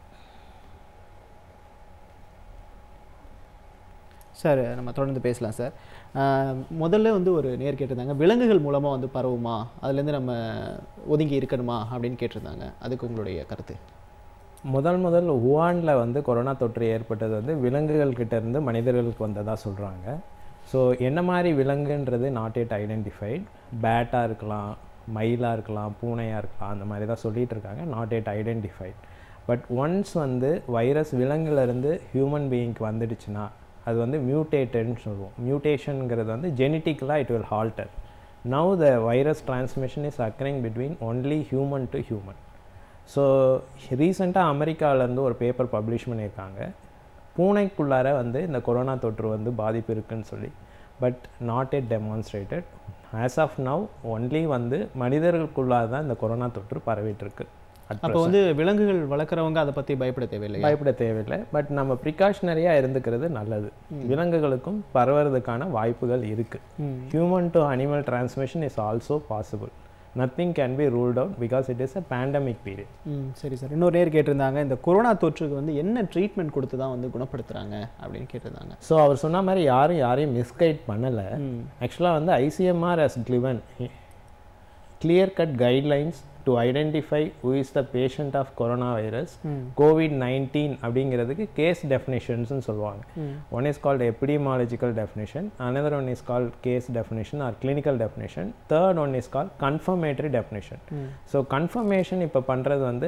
சார். நம்ம தொடர்ந்து பேசலாம் சார். முதல்ல வந்து ஒரு நேர் கேட்டிருந்தாங்க, விலங்குகள் மூலமாக வந்து பரவுமா, அதுலேருந்து நம்ம ஒதுங்கி இருக்கணுமா அப்படின்னு கேட்டிருந்தாங்க. அதுக்கு உங்களுடைய கருத்து? முதல் வுஹானில் வந்து கொரோனா தொற்று ஏற்பட்டது வந்து விலங்குகள்கிட்ட இருந்து மனிதர்களுக்கு வந்ததாக சொல்கிறாங்க. ஸோ என்ன மாதிரி விலங்குன்றது நாட் எட் ஐடென்டிஃபைட். பேட்டாக இருக்கலாம், மயிலாக இருக்கலாம், பூனையாக இருக்கலாம், அந்த மாதிரி தான் சொல்லிகிட்டு இருக்காங்க. Not yet identified. But once வந்து வைரஸ் விலங்குலேருந்து ஹியூமன் பீயிங்க்கு வந்துடுச்சுன்னா அது வந்து மியூட்டேட்டட்னு சொல்லுவோம். மியூட்டேஷனுங்கிறது வந்து ஜெனட்டிக்கலாக it will alter. Now the virus transmission is occurring between only human to human. So ரீசெண்டாக அமெரிக்காவிலேருந்து ஒரு பேப்பர் பப்ளிஷ் பண்ணியிருக்காங்க. பூனைக்குள்ளார வந்து இந்த கொரோனா தொற்று வந்து பாதிப்பு இருக்குன்னு சொல்லி. But not yet demonstrated. As of now only வந்து மனிதர்களுக்குள்ளார தான் இந்த கொரோனா தொற்று பரவிட்டுருக்கு. அப்போ வந்து விலங்குகள் வளர்க்குறவங்க அதை பற்றி பயப்பட தேவையில்லை. பட் நம்ம ப்ரிகாஷனரியாக இருந்துக்கிறது நல்லது. விலங்குகளுக்கும் பரவுறதுக்கான வாய்ப்புகள் இருக்குது. Human to animal transmission is also possible. nothing can be ruled out because it is a pandemic period. சரி சார், இன்னொரு நேர் கேட்டிருந்தாங்க, இந்த கொரோனா தொற்றுக்கு வந்து என்ன ட்ரீட்மெண்ட் கொடுத்து தான் வந்து குணப்படுத்துகிறாங்க அப்படின்னு கேட்டிருந்தாங்க. ஸோ அவர் சொன்ன மாதிரி யாரையும் மிஸ்கைட் பண்ணலை. ஆக்சுவலாக வந்து ICMR has given clear cut guidelines to identify who is the patient of coronavirus. COVID-19 அப்படிங்கிறதுக்கு கேஸ் டெஃபினிஷன்ஸ்னு சொல்லுவாங்க. One is called epidemiological definition, another one is called case definition or clinical definition, third one is called confirmatory definition. So confirmation இப்போ பண்ணுறது வந்து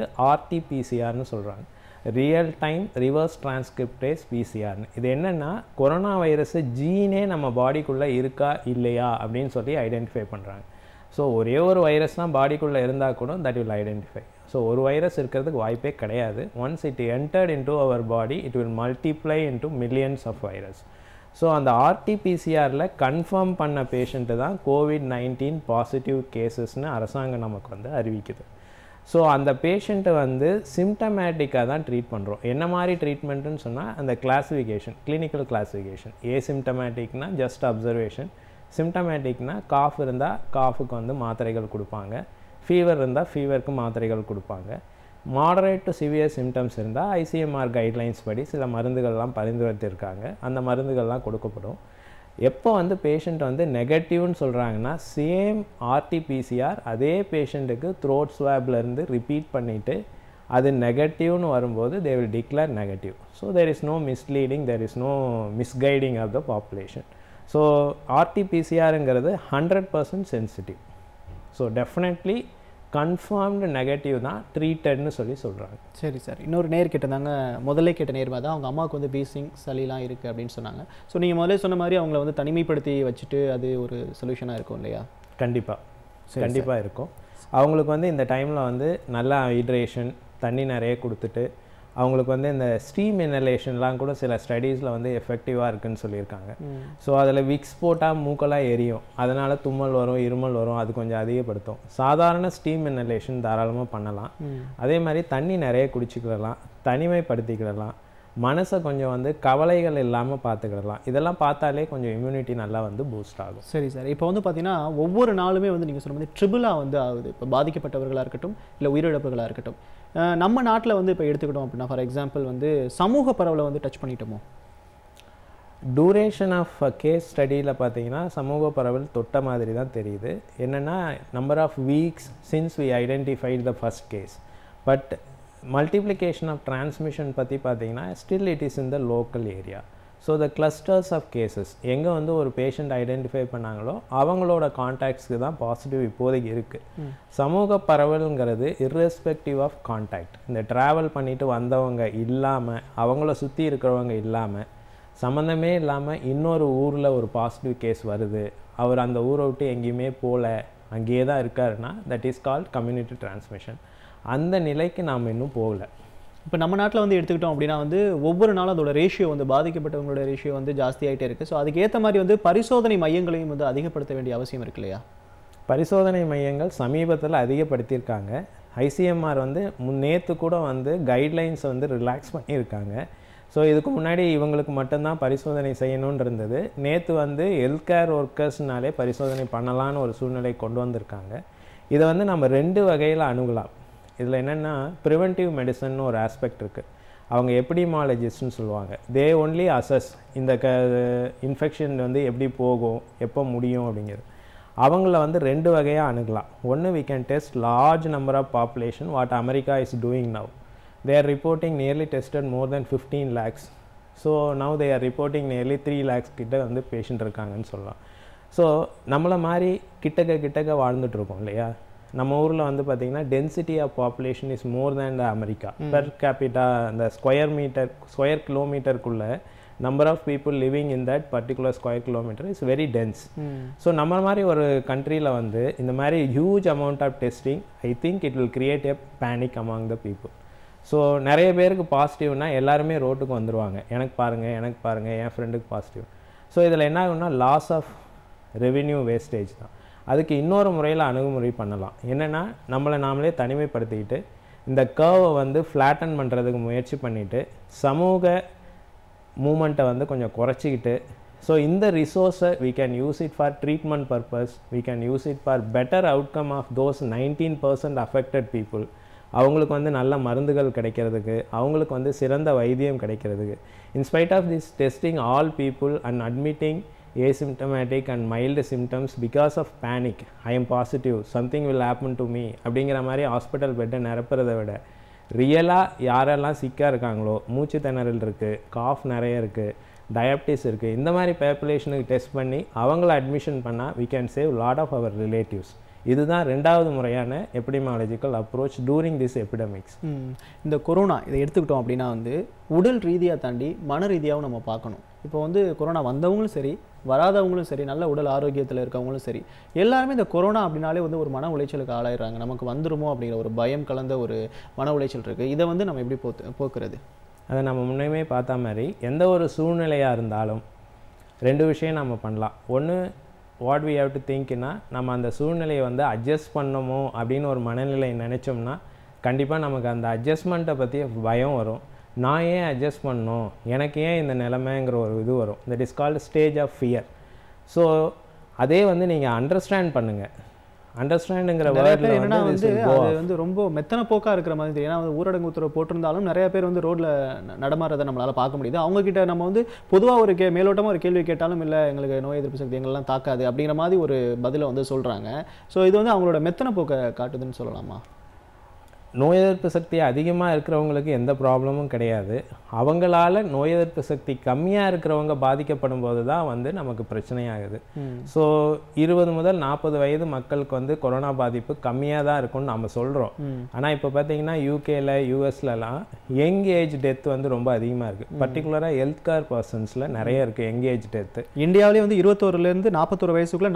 RT-PCR சொல்கிறாங்க, real time reverse transcriptase பிசிஆர்னு. இது என்னென்னா கொரோனா வைரஸ் ஜீனே நம்ம பாடிக்குள்ளே இருக்கா இல்லையா அப்படின்னு சொல்லி ஐடென்டிஃபை பண்ணுறாங்க. ஸோ ஒரே ஒரு வைரஸ் தான் பாடிக்குள்ளே இருந்தால் கூட தட் வில் ஐடென்டிஃபை. ஸோ ஒரு வைரஸ் இருக்கிறதுக்கு வாய்ப்பே கிடையாது. Once it entered into our body it will multiply into millions of virus. So அந்த RT-PCRல கன்ஃபார்ம் பண்ண பேஷண்ட்டு தான் COVID-19 பாசிட்டிவ் கேசஸ்னு அரசாங்கம் நமக்கு வந்து அறிவிக்குது. ஸோ அந்த பேஷண்ட்டை வந்து சிம்டமேட்டிக்காக தான் ட்ரீட் பண்ணுறோம். என்ன மாதிரி ட்ரீட்மெண்ட்டுன்னு சொன்னால் அந்த கிளாஸிஃபிகேஷன், கிளினிக்கல் கிளாஸிஃபிகேஷன். ஏசிம்டமேட்டிக்னா ஜஸ்ட் அப்சர்வேஷன், சிம்டமேட்டிக்னா காஃப் இருந்தால் காஃபுக்கு வந்து மாத்திரைகள் கொடுப்பாங்க, ஃபீவர் இருந்தால் ஃபீவருக்கு மாத்திரைகள் கொடுப்பாங்க, மாடரேட் டு சிவியர் சிம்டம்ஸ் இருந்தால் ICMR கைட்லைன்ஸ் படி சில மருந்துகள்லாம் பரிந்துரைத்திருக்காங்க, அந்த மருந்துகள்லாம் கொடுக்கப்படும். எப்போ வந்து பேஷண்ட் வந்து நெகட்டிவ்னு சொல்கிறாங்கன்னா சேம் RT-PCR அதே பேஷண்ட்டுக்கு த்ரோட் ஸ்வாப்லேருந்து ரிப்பீட் பண்ணிவிட்டு அது நெகட்டிவ்னு வரும்போது they will declare negative. So there is no misleading, there is no misguiding of the population. So RT-PCRங்கிறது 100% sensitive. So definitely confirmed negative தான் ட்ரீட்டட்னு சொல்லி சொல்கிறாங்க. சரி சார், இன்னொரு நேர் கேட்டிருந்தாங்க, முதல்ல கேட்ட நேர்மா தான் அவங்க அம்மாவுக்கு வந்து பீசிங் சளிலாம் இருக்குது அப்படின்னு சொன்னாங்க. ஸோ நீங்கள் முதல்ல சொன்ன மாதிரி அவங்கள வந்து தனிமைப்படுத்தி வச்சுட்டு அது ஒரு சொல்யூஷனாக இருக்கும் இல்லையா? கண்டிப்பாக இருக்கும். அவங்களுக்கு வந்து இந்த டைமில் வந்து நல்லா ஹைட்ரேஷன், தண்ணி நிறைய கொடுத்துட்டு அவங்களுக்கு வந்து இந்த ஸ்டீம் இன்ஹலேஷன்லாம் கூட சில ஸ்டடீஸில் வந்து எஃபெக்டிவாக இருக்குதுன்னு சொல்லியிருக்காங்க. ஸோ அதில் விக்ஸ் போட்டால் மூக்கெல்லாம் எரியும், அதனால் தும்மல் வரும், இருமல் வரும், அது கொஞ்சம் அதிகப்படுத்தும். சாதாரண ஸ்டீம் இன்ஹலேஷன் தாராளமாக பண்ணலாம். அதே மாதிரி தண்ணி நிறைய குடிச்சிக்கிடலாம், தனிமைப்படுத்திக்கிடலாம், மனசை கொஞ்சம் வந்து கவலைகள் இல்லாமல் பார்த்துக்கிடலாம். இதெல்லாம் பார்த்தாலே கொஞ்சம் இம்யூனிட்டி நல்லா வந்து பூஸ்ட் ஆகும். சரி சார், இப்போ வந்து பார்த்தீங்கன்னா ஒவ்வொரு நாளுமே வந்து நீங்கள் சொன்ன மாதிரி ட்ரிபிளாக வந்து ஆகுது. இப்போ பாதிக்கப்பட்டவர்களாக இருக்கட்டும் இல்லை உயிரிழப்புகளாக இருக்கட்டும். நம்ம நாட்டில் வந்து இப்போ எடுத்துக்கிட்டோம் அப்படின்னா ஃபார் எக்ஸாம்பிள் வந்து சமூக பரவலை வந்து டச் பண்ணிட்டோமோ? டூரேஷன் ஆஃப் கேஸ் ஸ்டடியில் பார்த்தீங்கன்னா சமூக பரவல் தொட்ட மாதிரி தான் தெரியுது. என்னென்னா number of weeks since we identified the first case. But multiplication of transmission பற்றி பார்த்தீங்கன்னா still it is in the local area. So the clusters of cases எங்கே வந்து ஒரு பேஷண்ட் ஐடென்டிஃபை பண்ணாங்களோ அவங்களோட கான்டாக்ட்ஸ்க்கு தான் பாசிட்டிவ் இப்போதைக்கு இருக்குது. சமூக பரவல்ங்கிறது இர்ரெஸ்பெக்டிவ் ஆஃப் கான்டாக்ட். இந்த ட்ராவல் பண்ணிவிட்டு வந்தவங்க இல்லாமல், அவங்கள சுற்றி இருக்கிறவங்க இல்லாமல், சம்மந்தமே இல்லாமல் இன்னொரு ஊரில் ஒரு பாசிட்டிவ் கேஸ் வருது, அவர் அந்த ஊரை விட்டு எங்கேயுமே போகல, அங்கேயே தான் இருக்காருன்னா that is called community transmission. அந்த நிலைக்கு நாம் இன்னும் போகலை. இப்போ நம்ம நாட்டில் வந்து எடுத்துக்கிட்டோம் அப்படின்னா வந்து ஒவ்வொரு நாளும் அதோட ரேஷியோ வந்து பாதிக்கப்பட்டவங்களோட ரேஷியோ வந்து ஜாஸ்தி ஆகிட்டே இருக்குது. ஸோ அதுக்கேற்ற மாதிரி வந்து பரிசோதனை மையங்களையும் வந்து அதிகப்படுத்த வேண்டிய அவசியம் இருக்கு இல்லையா? பரிசோதனை மையங்கள் சமீபத்தில் அதிகப்படுத்தியிருக்காங்க. ICMR வந்து நேற்று கூட வந்து கைட்லைன்ஸை வந்து ரிலாக்ஸ் பண்ணியிருக்காங்க. ஸோ இதுக்கு முன்னாடி இவங்களுக்கு மட்டும்தான் பரிசோதனை செய்யணுன்னு இருந்தது. நேற்று வந்து ஹெல்த் கேர் ஒர்க்கர்ஸ்னாலே பரிசோதனை பண்ணலான்னு ஒரு சூழ்நிலை கொண்டு வந்திருக்காங்க. இதை வந்து நம்ம 2 வகையில் அணுகலாம். இதில் என்னென்னா ப்ரிவென்டிவ் மெடிசன் ஒரு ஆஸ்பெக்ட் இருக்குது. அவங்க எபிடிமாலஜிஸ்ட்னு சொல்லுவாங்க. தே ஒன்லி அசஸ் இந்த இன்ஃபெக்ஷன் வந்து எப்படி போகும், எப்போ முடியும் அப்படிங்கிறது. அவங்கள வந்து 2 வகையாக அணுகலாம். ஒன்று, we can test large number of population, what America is doing now. they are reporting nearly tested more than 15 lakhs. So now they are reporting nearly 3 lakhs கிட்ட வந்து பேஷண்ட் இருக்காங்கன்னு சொல்லலாம். ஸோ நம்மளை மாதிரி கிட்டக்க வாழ்ந்துட்டுருக்கோம் இல்லையா. நம்ம ஊரில் வந்து பார்த்திங்கன்னா density of population is more than the America. Per capita அந்த ஸ்கொயர் கிலோமீட்டருக்குள்ளே number of people living in that particular square kilometer is very dense. So நம்ம மாதிரி ஒரு கண்ட்ரியில் வந்து இந்த மாதிரி huge amount of testing, I think it will create a panic among the people. So நிறைய பேருக்கு பாசிட்டிவ்னா எல்லாருமே ரோட்டுக்கு வந்துடுவாங்க, எனக்கு பாருங்கள் என் ஃப்ரெண்டுக்கு பாசிட்டிவ். ஸோ இதில் என்ன ஆகும்னா லாஸ் ஆஃப் ரெவென்யூ வேஸ்டேஜ் தான். அதுக்கு இன்னொரு முறையில் அணுகுமுறை பண்ணலாம். என்னென்னா நம்மளை நாமளே தனிமைப்படுத்திக்கிட்டு இந்த கர்வை வந்து ஃப்ளாட்டன் பண்ணுறதுக்கு முயற்சி பண்ணிவிட்டு சமூக மூமெண்ட்டை வந்து கொஞ்சம் குறைச்சிக்கிட்டு, ஸோ இந்த ரிசோர்ஸை we can use it for treatment purpose, we can use it for better outcome of those 19% affected people. அவங்களுக்கு வந்து நல்ல மருந்துகள் கிடைக்கிறதுக்கு, அவங்களுக்கு வந்து சிறந்த வைத்தியம் கிடைக்கிறதுக்கு. In spite of this testing all people and admitting asymptomatic and mild symptoms because of panic, I am positive, something will happen to me அப்படிங்கிற மாதிரி ஹாஸ்பிட்டல் பெட்டை நிரப்புறதை விட ரியலாக யாரெல்லாம் சிக்காக இருக்காங்களோ, மூச்சு திணறல் இருக்குது, காஃப் நிறைய இருக்குது, டயபிட்டிஸ் இருக்குது, இந்த மாதிரி பாப்புலேஷனுக்கு டெஸ்ட் பண்ணி அவங்கள அட்மிஷன் பண்ணால் we can save lot of our relatives. இதுதான் ரெண்டாவது முறையான epidemiological approach during this epidemics. இந்த கொரோனா இதை எடுத்துக்கிட்டோம் அப்படின்னா வந்து உடல் ரீதியாக தாண்டி மன ரீதியாகவும் நம்ம பார்க்கணும். இப்போ வந்து கொரோனா வந்தவங்களும் சரி, வராதவங்களும் சரி, நல்ல உடல் ஆரோக்கியத்தில் இருக்கவங்களும் சரி, எல்லாருமே இந்த கொரோனா அப்படின்னாலே வந்து ஒரு மன உளைச்சலுக்கு ஆளாயிடுறாங்க. நமக்கு வந்துருமோ அப்படிங்கிற ஒரு பயம் கலந்த ஒரு மன உளைச்சல் இருக்குது. இதை வந்து நம்ம எப்படி போக்குறது? அதை நம்ம முன்னமே பார்த்த மாதிரி எந்த ஒரு சூழ்நிலையாக இருந்தாலும் ரெண்டு விஷயம் நம்ம பண்ணலாம். ஒன்று, வாட் வி ஹேவ் டு திங்க்னா நம்ம அந்த சூழ்நிலையை வந்து அட்ஜஸ்ட் பண்ணமோ அப்படின்னு ஒரு மனநிலை நினச்சோம்னா கண்டிப்பாக நமக்கு அந்த அட்ஜஸ்ட்மெண்ட்டை பற்றி பயம் வரும். நான் ஏன் அட்ஜஸ்ட் பண்ணணும், எனக்கு ஏன் இந்த நிலைமைங்கிற ஒரு இது வரும். That is called stage of fear. So அதே வந்து நீங்கள் அண்டர்ஸ்டாண்ட் பண்ணுங்கள். அண்டர்ஸ்டாண்டுங்கிற வேர்டில் என்னன்னா வந்து அது வந்து ரொம்ப மெத்தனை போக்காக இருக்கிற மாதிரி. ஏன்னா வந்து ஊரடங்கு உத்தரவு போட்டிருந்தாலும் நிறைய பேர் வந்து ரோட்டில் நடமாறதை நம்மளால் பார்க்க முடியுது. அவங்கக்கிட்ட நம்ம வந்து பொதுவாக ஒரு மேலோட்டமாக ஒரு கேள்வி கேட்டாலும் இல்லை எங்களுக்கு நோய் எதிர்ப்பு சக்தி எங்களெல்லாம் தாக்காது அப்படிங்கிற மாதிரி ஒரு பதிலை வந்து சொல்கிறாங்க. ஸோ இது வந்து அவங்களோட மெத்தனை போக்கை காட்டுதுன்னு சொல்லலாமா? நோய் எதிர்ப்பு சக்தி அதிகமாக இருக்கிறவங்களுக்கு எந்த ப்ராப்ளமும் கிடையாது. அவங்களால நோய் எதிர்ப்பு சக்தி கம்மியாக இருக்கிறவங்க பாதிக்கப்படும் போது தான் வந்து நமக்கு பிரச்சனையாகுது. ஸோ 20 முதல் 40 வயது மக்களுக்கு வந்து கொரோனா பாதிப்பு கம்மியாக தான் இருக்கும்னு நம்ம சொல்கிறோம். ஆனால் இப்போ பார்த்தீங்கன்னா யூகேல யூஎஸ்லலாம் யங் ஏஜ் டெத் வந்து ரொம்ப அதிகமாக இருக்குது. பர்டிகுலராக ஹெல்த் கேர் பர்சன்ஸில் நிறைய இருக்குது யங் ஏஜ் டெத்து. இந்தியாவிலே வந்து 21லேருந்து 41 வயசுக்குள்ளே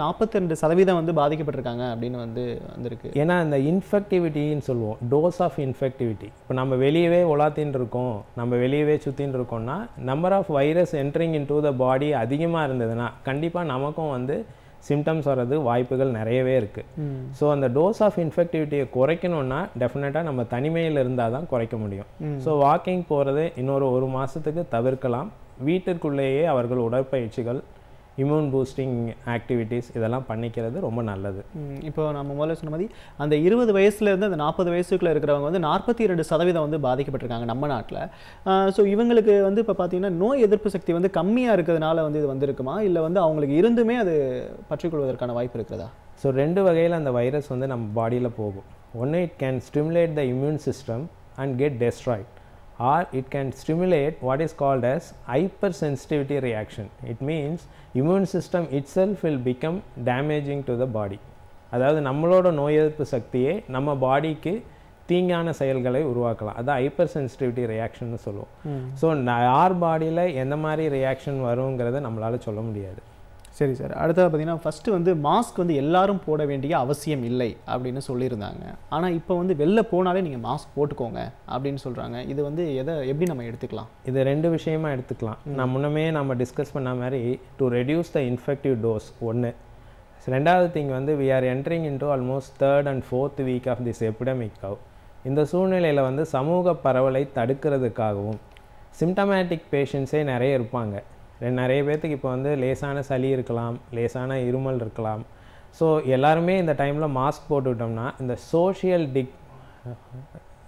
42% வந்து பாதிக்கப்பட்டிருக்காங்க அப்படின்னு வந்து வந்திருக்கு. ஏன்னா இந்த இன்ஃபெக்டிவிட்டின்னு சொல்லுவோம், டோஸ் ஆஃப் இன்ஃபெக்டிவிட்டி. இப்போ நம்ம வெளியவே உலாத்தின்னு இருக்கோம், நம்ம வெளியவே சுற்றின்னு இருக்கோம்னா number of virus entering into the body அதிகமாக இருந்ததுன்னா கண்டிப்பாக நமக்கும் வந்து சிம்டம்ஸ் வர்றது வாய்ப்புகள் நிறையவே இருக்குது. ஸோ அந்த டோஸ் ஆஃப் இன்ஃபெக்டிவிட்டியை குறைக்கணும்னா டெஃபினட்டாக நம்ம தனிமையில் இருந்தால் தான் குறைக்க முடியும். ஸோ வாக்கிங் போகிறது இன்னொரு 1 மாதத்துக்கு தவிர்க்கலாம். வீட்டிற்குள்ளேயே அவர்கள் உடற்பயிற்சிகள், இம்யூன் பூஸ்டிங் ஆக்டிவிட்டீஸ் இதெல்லாம் பண்ணிக்கிறது ரொம்ப நல்லது. இப்போ நம்ம முதல்ல சொன்ன மாதிரி அந்த 20 வயசுலேருந்து அந்த 40 வயசுக்குள்ளே இருக்கிறவங்க வந்து 42% வந்து பாதிக்கப்பட்டிருக்காங்க நம்ம நாட்டில். ஸோ இவங்களுக்கு வந்து இப்போ பார்த்தீங்கன்னா நோய் எதிர்ப்பு சக்தி வந்து கம்மியாக இருக்கிறதுனால வந்து இது வந்திருக்குமா, இல்லை வந்து அவங்களுக்கு இருந்துமே அது பற்றிக்கொள்வதற்கான வாய்ப்பு இருக்கிறதா? ஸோ 2 வகையில் அந்த வைரஸ் வந்து நம்ம பாடியில் போகும். ஒன்று, it can stimulate the immune system and get destroyed, or it can stimulate what is called as hypersensitivity reaction. It means immune system itself will become damaging to the body. அதாவது நம்மளோட நோய் எதிர்ப்பு சக்தியே நம்ம பாடிக்கு தீங்கான செயல்களை உருவாக்கலாம். அதான் ஹைப்பர் சென்சிட்டிவிட்டி ரியாக்ஷன் சொல்லுவோம். ஸோ யார் பாடியில் எந்த மாதிரி ரியாக்ஷன் வருங்கிறத நம்மளால் சொல்ல முடியாது. சரி சார், அடுத்தது பார்த்தீங்கன்னா ஃபஸ்ட்டு வந்து மாஸ்க் வந்து எல்லாரும் போட வேண்டிய அவசியம் இல்லை அப்படின்னு சொல்லியிருந்தாங்க. ஆனால் இப்போ வந்து வெளில போனாலே நீங்கள் மாஸ்க் போட்டுக்கோங்க அப்படின்னு சொல்கிறாங்க. இது வந்து எப்படி நம்ம எடுத்துக்கலாம்? இது 2 விஷயமா எடுத்துக்கலாம். நம்ம டிஸ்கஸ் பண்ண மாதிரி to reduce the infective dose ஒன்று. ரெண்டாவது திங் வந்து we are entering into almost 3rd and 4th week of this epidemic curve. இந்த சூழ்நிலையில் வந்து சமூக பரவலை தடுக்கிறதுக்காகவும் சிம்டமேட்டிக் பேஷண்ட்ஸே நிறைய இருப்பாங்க. நிறைய பேர்த்துக்கு இப்போ வந்து லேசான சளி இருக்கலாம், லேசான இருமல் இருக்கலாம். ஸோ எல்லாருமே இந்த டைமில் மாஸ்க் போட்டுக்கிட்டோம்னா இந்த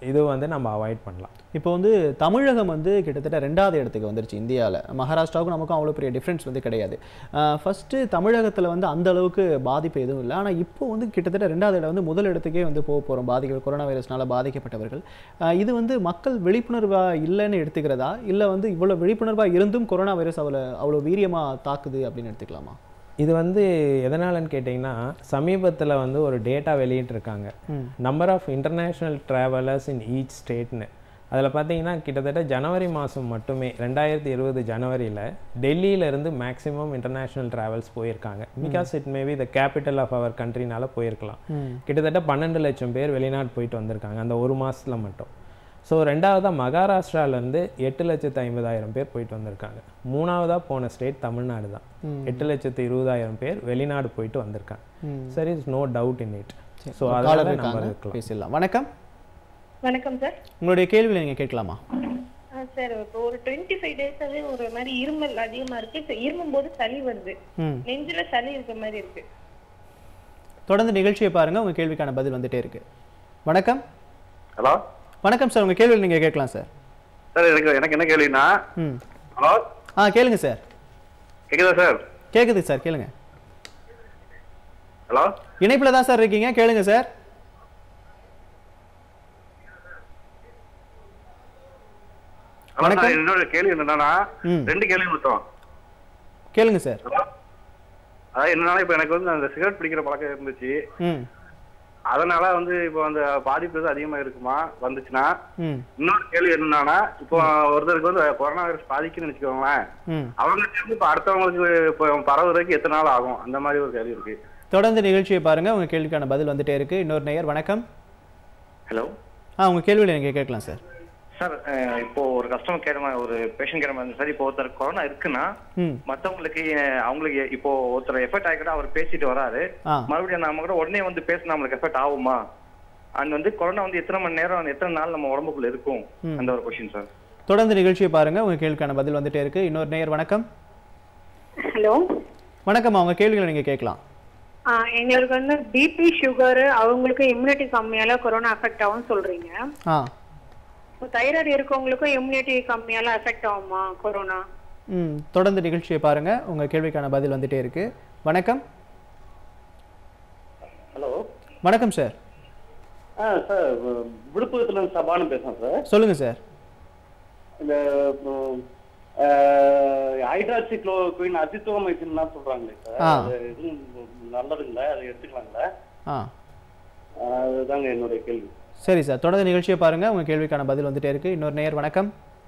இது வந்து நம்ம அவாய்ட் பண்ணலாம். இப்போ வந்து தமிழகம் வந்து கிட்டத்தட்ட 2வது இடத்துக்கு வந்துருச்சு இந்தியாவில். மகாராஷ்டிராவுக்கும் நமக்கும் அவ்வளோ பெரிய டிஃப்ரென்ஸ் வந்து கிடையாது. ஃபஸ்ட்டு தமிழகத்தில் வந்து அந்த அளவுக்கு பாதிப்பு எதுவும் இல்லை. ஆனால் இப்போ வந்து கிட்டத்தட்ட 2வது இடம் வந்து முதல் இடத்துக்கே வந்து போக போகிறோம் கொரோனா வைரஸ்னால பாதிக்கப்பட்டவர்கள். இது வந்து மக்கள் விழிப்புணர்வாக இல்லைன்னு எடுத்துக்கிறதா, இல்லை வந்து இவ்வளோ விழிப்புணர்வாக இருந்தும் கொரோனா வைரஸ் அவ்வளோ வீரியமாக தாக்குது அப்படின்னு எடுத்துக்கலாமா? இது வந்து எதனாலன்னு கேட்டிங்கன்னா, சமீபத்தில் வந்து ஒரு டேட்டா வெளியிட்டிருக்காங்க, number of international travellers in each ஸ்டேட்னு. அதில் பார்த்தீங்கன்னா கிட்டத்தட்ட ஜனவரி மாதம் மட்டுமே 2020 ஜனவரியில் டெல்லியிலேருந்து மேக்ஸிமம் இன்டர்நேஷ்னல் ட்ராவல்ஸ் போயிருக்காங்க. Because it maybe the capital of our கண்ட்ரினால போயிருக்கலாம். கிட்டத்தட்ட 12 லட்சம் பேர் வெளிநாடு போயிட்டு வந்திருக்காங்க அந்த ஒரு மாதத்தில் மட்டும். ஸோ 2வதாக மகாராஷ்டிராவிலேருந்து 8,50,000 பேர் போயிட்டு வந்திருக்காங்க. 3வதாக போன ஸ்டேட் தமிழ்நாடு தான். 8,20,000 பேர் வெளிநாடு போயிட்டு வந்திருக்காங்க. சரி, is no doubt in it. So அதனால நம்ம பேசலாம். வணக்கம். வணக்கம் சார். உங்களுடைய கேள்வியில் நீங்கள் கேட்கலாமா? சார், இப்போ ஒரு 25 டேஸாவே ஒரு மாதிரி இருமல் அதிகமா இருக்கு. இருமும் போது சளி வருது, நெஞ்சில சளி இருக்க மாதிரி இருக்கு. தொடர்ந்து நிகழ்ச்சியை பாருங்க, உங்க கேள்விக்கான பதில் வந்துட்டே இருக்கு. வணக்கம். ஹலோ. வணக்கம் சார், உங்க கேள்வி நீங்க கேட்கலாம் சார். சார், எனக்கு என்ன கேள்வினா, ஹலோ, கேளுங்க சார். கேக்குதா சார்? கேக்குது சார், கேளுங்க. ஹலோ, இணைப்புல தான் சார் இருக்கீங்க, கேளுங்க சார். வணக்கம். என்னோட கேள்வி என்னன்னா, 2 கேள்வி மட்டும். கேளுங்க சார். அதாவது என்னன்னா, இப்ப எனக்கு வந்து அந்த சிகரெட் பிடிக்கிற பழக்கம் இருந்துச்சு. அதனால வந்து இப்போ அந்த பாதிப்பு அதிகமா இருக்குமா வந்துச்சுன்னா? இன்னொரு கேள்வி என்னன்னா, இப்போ ஒருத்தருக்கு வந்து கொரோனா வைரஸ் பாதிக்குன்னு நினைச்சுக்கோங்களேன், அவங்க இப்ப அடுத்தவங்களுக்கு இப்போ பரவுறதுக்கு எத்தனை நாள் ஆகும்? அந்த மாதிரி ஒரு கேள்வி இருக்கு. தொடர்ந்து நிகழ்ச்சியை பாருங்க, உங்க கேள்விக்கான பதில் வந்துட்டே இருக்கு. இன்னொரு நேயர். வணக்கம். ஹலோ. உங்க கேள்வியில நீங்க கேட்கலாம் சார். சார், இப்போ ஒரு கஸ்டமர் கேட்ட மாதிரி, ஒரு பேஷண்ட் கேட்ட மாதிரி, சார் இப்போ ஒருத்தர் கொரோனா இருக்குன்னா மத்தவங்களுக்கு அவங்களுக்கு இப்போ ஒருத்தர் எஃபெக்ட் ஆகிக்கிட்ட அவர் பேசிட்டு வராரு, மறுபடியும் நம்ம கூட உடனே வந்து பேசினா நம்மளுக்கு எஃபெக்ட் ஆகுமா? அண்ட் வந்து கொரோனா வந்து எத்தனை மணி நேரம் எத்தனை நாள் நம்ம உடம்புக்குள்ள இருக்கும்? அந்த ஒரு கொஸ்டின் சார். தொடர்ந்து நிகழ்ச்சியை பாருங்க, உங்க கேள்விக்கான பதில் வந்துட்டே இருக்கு. இன்னொரு நேயர். வணக்கம். ஹலோ. வணக்கம், உங்க கேள்விகளை நீங்க கேட்கலாம். எங்களுக்கு வந்து பிபி சுகர் அவங்களுக்கு இம்யூனிட்டி கம்மியால கொரோனா அஃபெக்ட் ஆகும் சொல்றீங்க. தைராய்டு இருக்கவங்களுக்கும் இம்யூனிட்டி கம்மியால அஃபெக்ட் ஆகுமா கொரோனா? தொடர்ந்து நிகழ்ச்சியை பாருங்க, உங்க கேள்விக்கான பதில் வந்துட்டே இருக்கு. வணக்கம். ஹலோ. வணக்கம் சார். சார், விழுப்புரத்துல இருந்து சபானு பேசுறேன் சார். சொல்லுங்க சார். இந்த ஹைட்ராக்சிக்ளோகுயின் அசித்ரோமைசின்லாம் சொல்றாங்களே சார், அது எதுவும் நல்லதுங்களா? அதை எடுத்துக்கலாங்களா? அதுதாங்க என்னுடைய கேள்வி. சரி சார், தொடர்ந்து நிகழ்ச்சியை பாருங்க, உங்க கேள்விக்கான பதில் வந்துட்டே இருக்கு. இன்னொரு நேயர். வணக்கம்.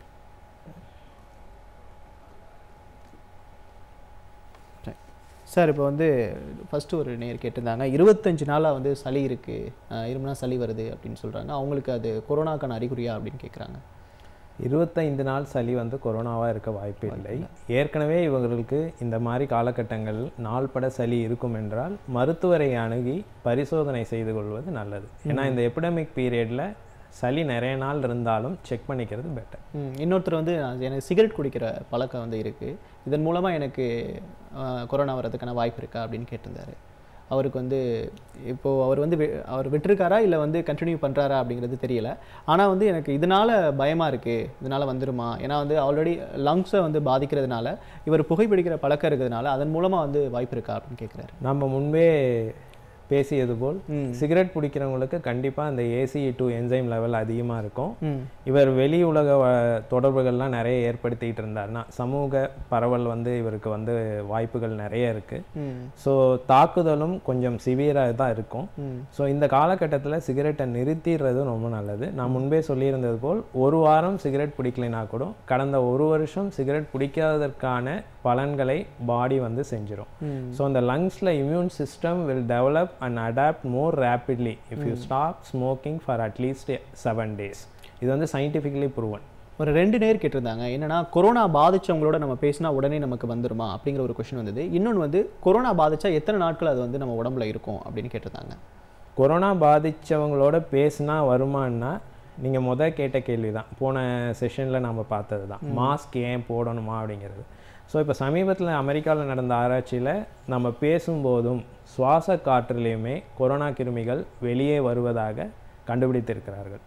சார், இப்போ வந்து ஃபர்ஸ்ட் ஒரு நேயர் கேட்டிருந்தாங்க, 25 நாளாக வந்து சளி இருக்கு, இருமுனா சளி வருது அப்படின்னு சொல்றாங்க. அவங்களுக்கு அது கொரோனாக்கான அறிகுறியா அப்படின்னு கேட்குறாங்க. 25 நாள் சளி வந்து கொரோனாவாக இருக்க வாய்ப்பு இல்லை. ஏற்கனவே இவங்களுக்கு இந்த மாதிரி காலகட்டங்கள் நாள்பட சளி இருக்கும் என்றால் மருத்துவரை அணுகி பரிசோதனை செய்து கொள்வது நல்லது. ஏன்னா இந்த எபிடமிக் பீரியடில் சளி நிறைய நாள் இருந்தாலும் செக் பண்ணிக்கிறது பெட்டர். இன்னொருத்தர் வந்து எனக்கு சிகரெட் குடிக்கிற பழக்கம் வந்து இருக்குது, இதன் மூலமாக எனக்கு கொரோனா வர்றதுக்கான வாய்ப்பு இருக்கா அப்படின்னு கேட்டிருந்தாரு. அவருக்கு வந்து இப்போது அவர் விட்டுருக்காரா இல்லை வந்து கண்டினியூ பண்ணுறாரா அப்படிங்கிறது தெரியல. ஆனால் வந்து எனக்கு இதனால் பயமாக இருக்குது, இதனால் வந்துடுமா? ஏன்னா வந்து ஆல்ரெடி லங்ஸை வந்து பாதிக்கிறதுனால இவர் புகைப்பிடிக்கிற பழக்கம் இருக்கிறதுனால அதன் மூலமாக வந்து வாய்ப்பு இருக்கா அப்படின்னு கேட்குறாரு. நம்ம முன்பே பேசியது போல் சிகரெட் பிடிக்கிறவங்களுக்கு கண்டிப்பாக அந்த ACE2 என்சைம் லெவல் அதிகமாக இருக்கும். இவர் வெளி உலக தொடர்புகள்லாம் நிறைய ஏற்படுத்திக்கிட்டு இருந்தார்னா சமூக பரவல் வந்து இவருக்கு வந்து வாய்ப்புகள் நிறைய இருக்குது. ஸோ தாக்குதலும் கொஞ்சம் சிவியராக தான் இருக்கும். ஸோ இந்த காலகட்டத்தில் சிகரெட்டை நிறுத்திடுறது ரொம்ப நல்லது. நான் முன்பே சொல்லியிருந்தது போல் ஒரு வாரம் சிகரெட் பிடிக்கலைனா கூட கடந்த ஒரு வருஷம் சிகரெட் பிடிக்காததற்கான பலன்களை பாடி வந்து செஞ்சிடும். ஸோ அந்த லங்ஸில் immune system will develop and adapt more rapidly if you stop smoking for at least 7 days. இது வந்து scientifically proven. ஒரு 2 நேர் கேட்டிருந்தாங்க, என்னன்னா கொரோனா பாதிச்சவங்களோட நம்ம பேசினா உடனே நமக்கு வந்துருமா அப்படிங்கிற ஒரு கொஸ்டின் வந்தது. இன்னொன்று வந்து கொரோனா பாதிச்சா எத்தனை நாட்கள் அது வந்து நம்ம உடம்புல இருக்கும் அப்படின்னு கேட்டிருந்தாங்க. கொரோனா பாதிச்சவங்களோட பேசினா வருமானா நீங்கள் கேட்ட கேள்வி தான், போன செஷனில் நம்ம பார்த்தது தான், மாஸ்க் ஏன் போடணுமா அப்படிங்கிறது. ஸோ இப்போ சமீபத்தில் அமெரிக்காவில் நடந்த ஆராய்ச்சியில் நம்ம பேசும்போதும் சுவாச காற்றுலேயுமே கொரோனா கிருமிகள் வெளியே வருவதாக கண்டுபிடித்திருக்கிறார்கள்.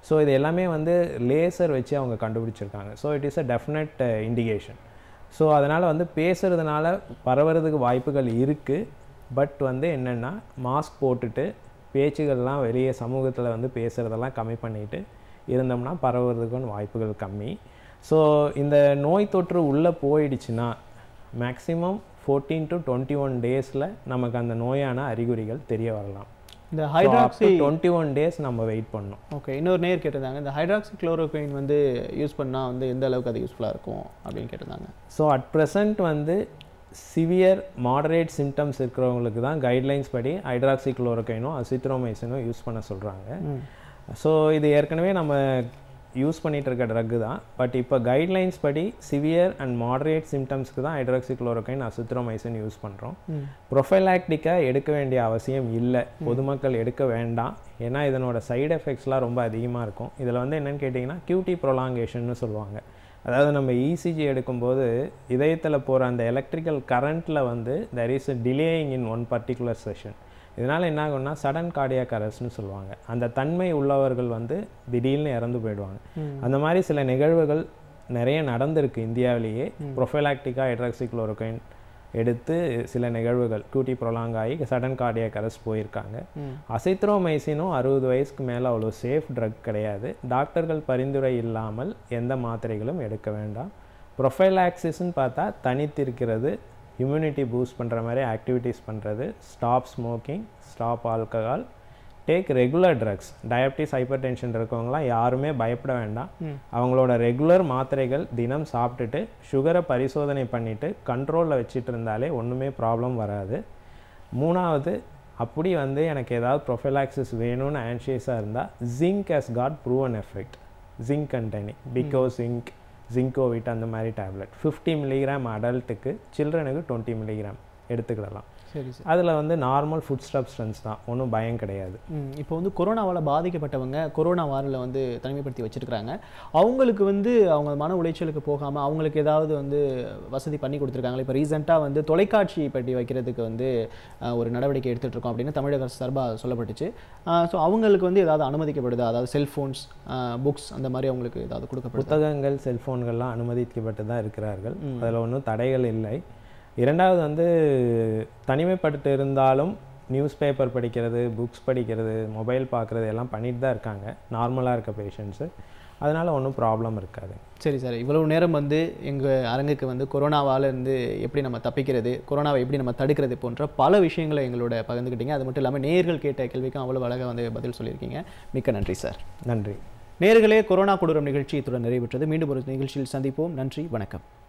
ஸோ இது எல்லாமே வந்து லேசர் வச்சு அவங்க கண்டுபிடிச்சிருக்காங்க. So it is a definite indication. So அதனால் வந்து பேசுகிறதுனால பரவுறதுக்கு வாய்ப்புகள் இருக்குது. பட் வந்து என்னென்னா மாஸ்க் போட்டுட்டு பேச்சுகள்லாம் வெளியே சமூகத்தில் வந்து பேசுகிறதெல்லாம் கம்மி பண்ணிவிட்டு இருந்தோம்னா பரவுறதுக்கான வாய்ப்புகள் கம்மி. ஸோ இந்த நோய் தொற்று உள்ளே போயிடுச்சுன்னா மேக்ஸிமம் 14 to 21 டேஸில் நமக்கு அந்த நோயான அறிகுறிகள் தெரிய வரலாம். இந்த ஹைட்ராக்சி 21 டேஸ் நம்ம வெயிட் பண்ணணும். ஓகே, இன்னொரு நேர் கேட்டிருந்தாங்க, இந்த ஹைட்ராக்சி குளோரோகுயின் வந்து யூஸ் பண்ணால் வந்து எந்த அளவுக்கு அது யூஸ்ஃபுல்லாக இருக்கும் அப்படின்னு கேட்டிருந்தாங்க. ஸோ அட் ப்ரெசண்ட் வந்து சிவியர் மாடரேட் சிம்டம்ஸ் இருக்கிறவங்களுக்கு தான் கைட்லைன்ஸ் படி ஹைட்ராக்சி குளோரோகுயினும் அசித்ரோமைசினும் யூஸ் பண்ண சொல்கிறாங்க. ஸோ இது ஏற்கனவே நம்ம யூஸ் பண்ணிகிட்டு இருக்க ட்ரக்கு தான். பட் இப்போ கைட்லைன்ஸ் படி சிவியர் அண்ட் மாடரேட் சிம்டம்ஸ்க்கு தான் ஹைட்ராக்சி குளோரோகுயின் அசித்ரோமைசின் யூஸ் பண்ணுறோம். ப்ரொஃபைலாக்டிக்காக எடுக்க வேண்டிய அவசியம் இல்லை, பொதுமக்கள் எடுக்க வேண்டாம். ஏன்னா இதனோட சைடு எஃபெக்ட்ஸ்லாம் ரொம்ப அதிகமாக இருக்கும். இதில் வந்து என்னென்னு கேட்டிங்கன்னா QT ப்ரொலாங்கேஷன்னு சொல்லுவாங்க. அதாவது நம்ம இசிஜி எடுக்கும்போது இதயத்தில் போகிற அந்த எலக்ட்ரிக்கல் கரண்ட்டில் வந்து there is a delaying in one particular session. இதனால் என்ன ஆகும்னா சடன் கார்டியாக் அரெஸ்ட்னு சொல்லுவாங்க. அந்த தன்மை உள்ளவர்கள் வந்து திடீர்னு இறந்து போயிடுவாங்க. அந்த மாதிரி சில நிகழ்வுகள் நிறைய நடந்திருக்கு இந்தியாவிலேயே. ப்ரொஃபைலாக்டிக்காக ஹைட்ராக்சி குளோரோகுயின் எடுத்து சில நிகழ்வுகள் QT ப்ரொலாங் ஆகி சடன் கார்டியாக் அரெஸ்ட் போயிருக்காங்க. அசித்ரோமைசினும் 60 வயசுக்கு மேலே அவ்வளோ சேஃப் ட்ரக் கிடையாது. டாக்டர்கள் பரிந்துரை இல்லாமல் எந்த மாத்திரைகளும் எடுக்க வேண்டாம். ப்ரொஃபைலாக்சிஸ்ன்னு பார்த்தா தனித்திருக்கிறது, இம்யூனிட்டி பூஸ்ட் பண்ணுற மாதிரி ஆக்டிவிட்டீஸ் பண்ணுறது, stop smoking, stop alcohol, take regular drugs. Diabetes, hyper tension இருக்கவங்களாம் யாருமே பயப்பட வேண்டாம். அவங்களோட ரெகுலர் மாத்திரைகள் தினம் சாப்பிட்டுட்டு சுகரை பரிசோதனை பண்ணிவிட்டு கண்ட்ரோலில் வச்சுட்டு இருந்தாலே ஒன்றுமே ப்ராப்ளம் வராது. மூணாவது, அப்படி வந்து எனக்கு ஏதாவது ப்ரொஃபைலாக்சிஸ் வேணும்னு ஆன்ஷியஸாக இருந்தால் zinc has got proven effect. Zinc containing Decozinc, Zincovit அந்த மாதிரி டேப்லெட் 50 மில்லிகிராம் அடல்ட்டுக்கு, சில்ட்ரனுக்கு 20 மில்லிகிராம் எடுத்துக்கிடலாம். சரி சார். அதில் வந்து நார்மல் ஃபுட் சப்ஸ்டன்ஸ் தான், ஒன்றும் பயம் கிடையாது. இப்போ வந்து கொரோனாவால் பாதிக்கப்பட்டவங்க கொரோனா வாரில் வந்து தனிமைப்படுத்தி வச்சுருக்கிறாங்க. அவங்களுக்கு வந்து அவங்க மன உளைச்சலுக்கு போகாமல் அவங்களுக்கு ஏதாவது வந்து வசதி பண்ணி கொடுத்துருக்காங்களா? இப்போ ரீசெண்டாக வந்து தொலைக்காட்சி பெட்டி வைக்கிறதுக்கு வந்து ஒரு நடவடிக்கை எடுத்துகிட்டு இருக்கோம் அப்படின்னு தமிழக அரசு சார்பாக சொல்லப்பட்டுச்சு. ஸோ அவங்களுக்கு வந்து ஏதாவது அனுமதிக்கப்படுதா? அதாவது செல்ஃபோன்ஸ், புக்ஸ் அந்த மாதிரி அவங்களுக்கு ஏதாவது கொடுக்கப்படுது? புத்தகங்கள், செல்ஃபோன்கள்லாம் அனுமதிக்கப்பட்டு தான் இருக்கிறார்கள். அதில் ஒன்றும் தடைகள் இல்லை. இரண்டாவது வந்து தனிமைப்பட்டு இருந்தாலும் நியூஸ் பேப்பர் படிக்கிறது, புக்ஸ் படிக்கிறது, மொபைல் பார்க்குறது எல்லாம் பண்ணிட்டு தான் இருக்காங்க நார்மலாக இருக்க பேஷண்ட்ஸு. அதனால் ஒன்றும் ப்ராப்ளம் இருக்காது. சரி சார், இவ்வளவு நேரம் வந்து எங்கள் அரங்குக்கு வந்து கொரோனாவால் இருந்து எப்படி நம்ம தப்பிக்கிறது, கொரோனாவை எப்படி நம்ம தடுக்கிறது போன்ற பல விஷயங்களை எங்களோட பகிர்ந்துக்கிட்டீங்க. அது மட்டும் இல்லாமல் நேயர்கள் கேட்ட கேள்விக்கும் அவ்வளோ அழகாக வந்து பதில் சொல்லியிருக்கீங்க. மிக்க நன்றி சார். நன்றி. நேயர்களே, கொரோனா கொடூரம் நிகழ்ச்சி இத்துடன் நிறைவு பெற்றது. மீண்டும் ஒரு நிகழ்ச்சியில் சந்திப்போம். நன்றி, வணக்கம்.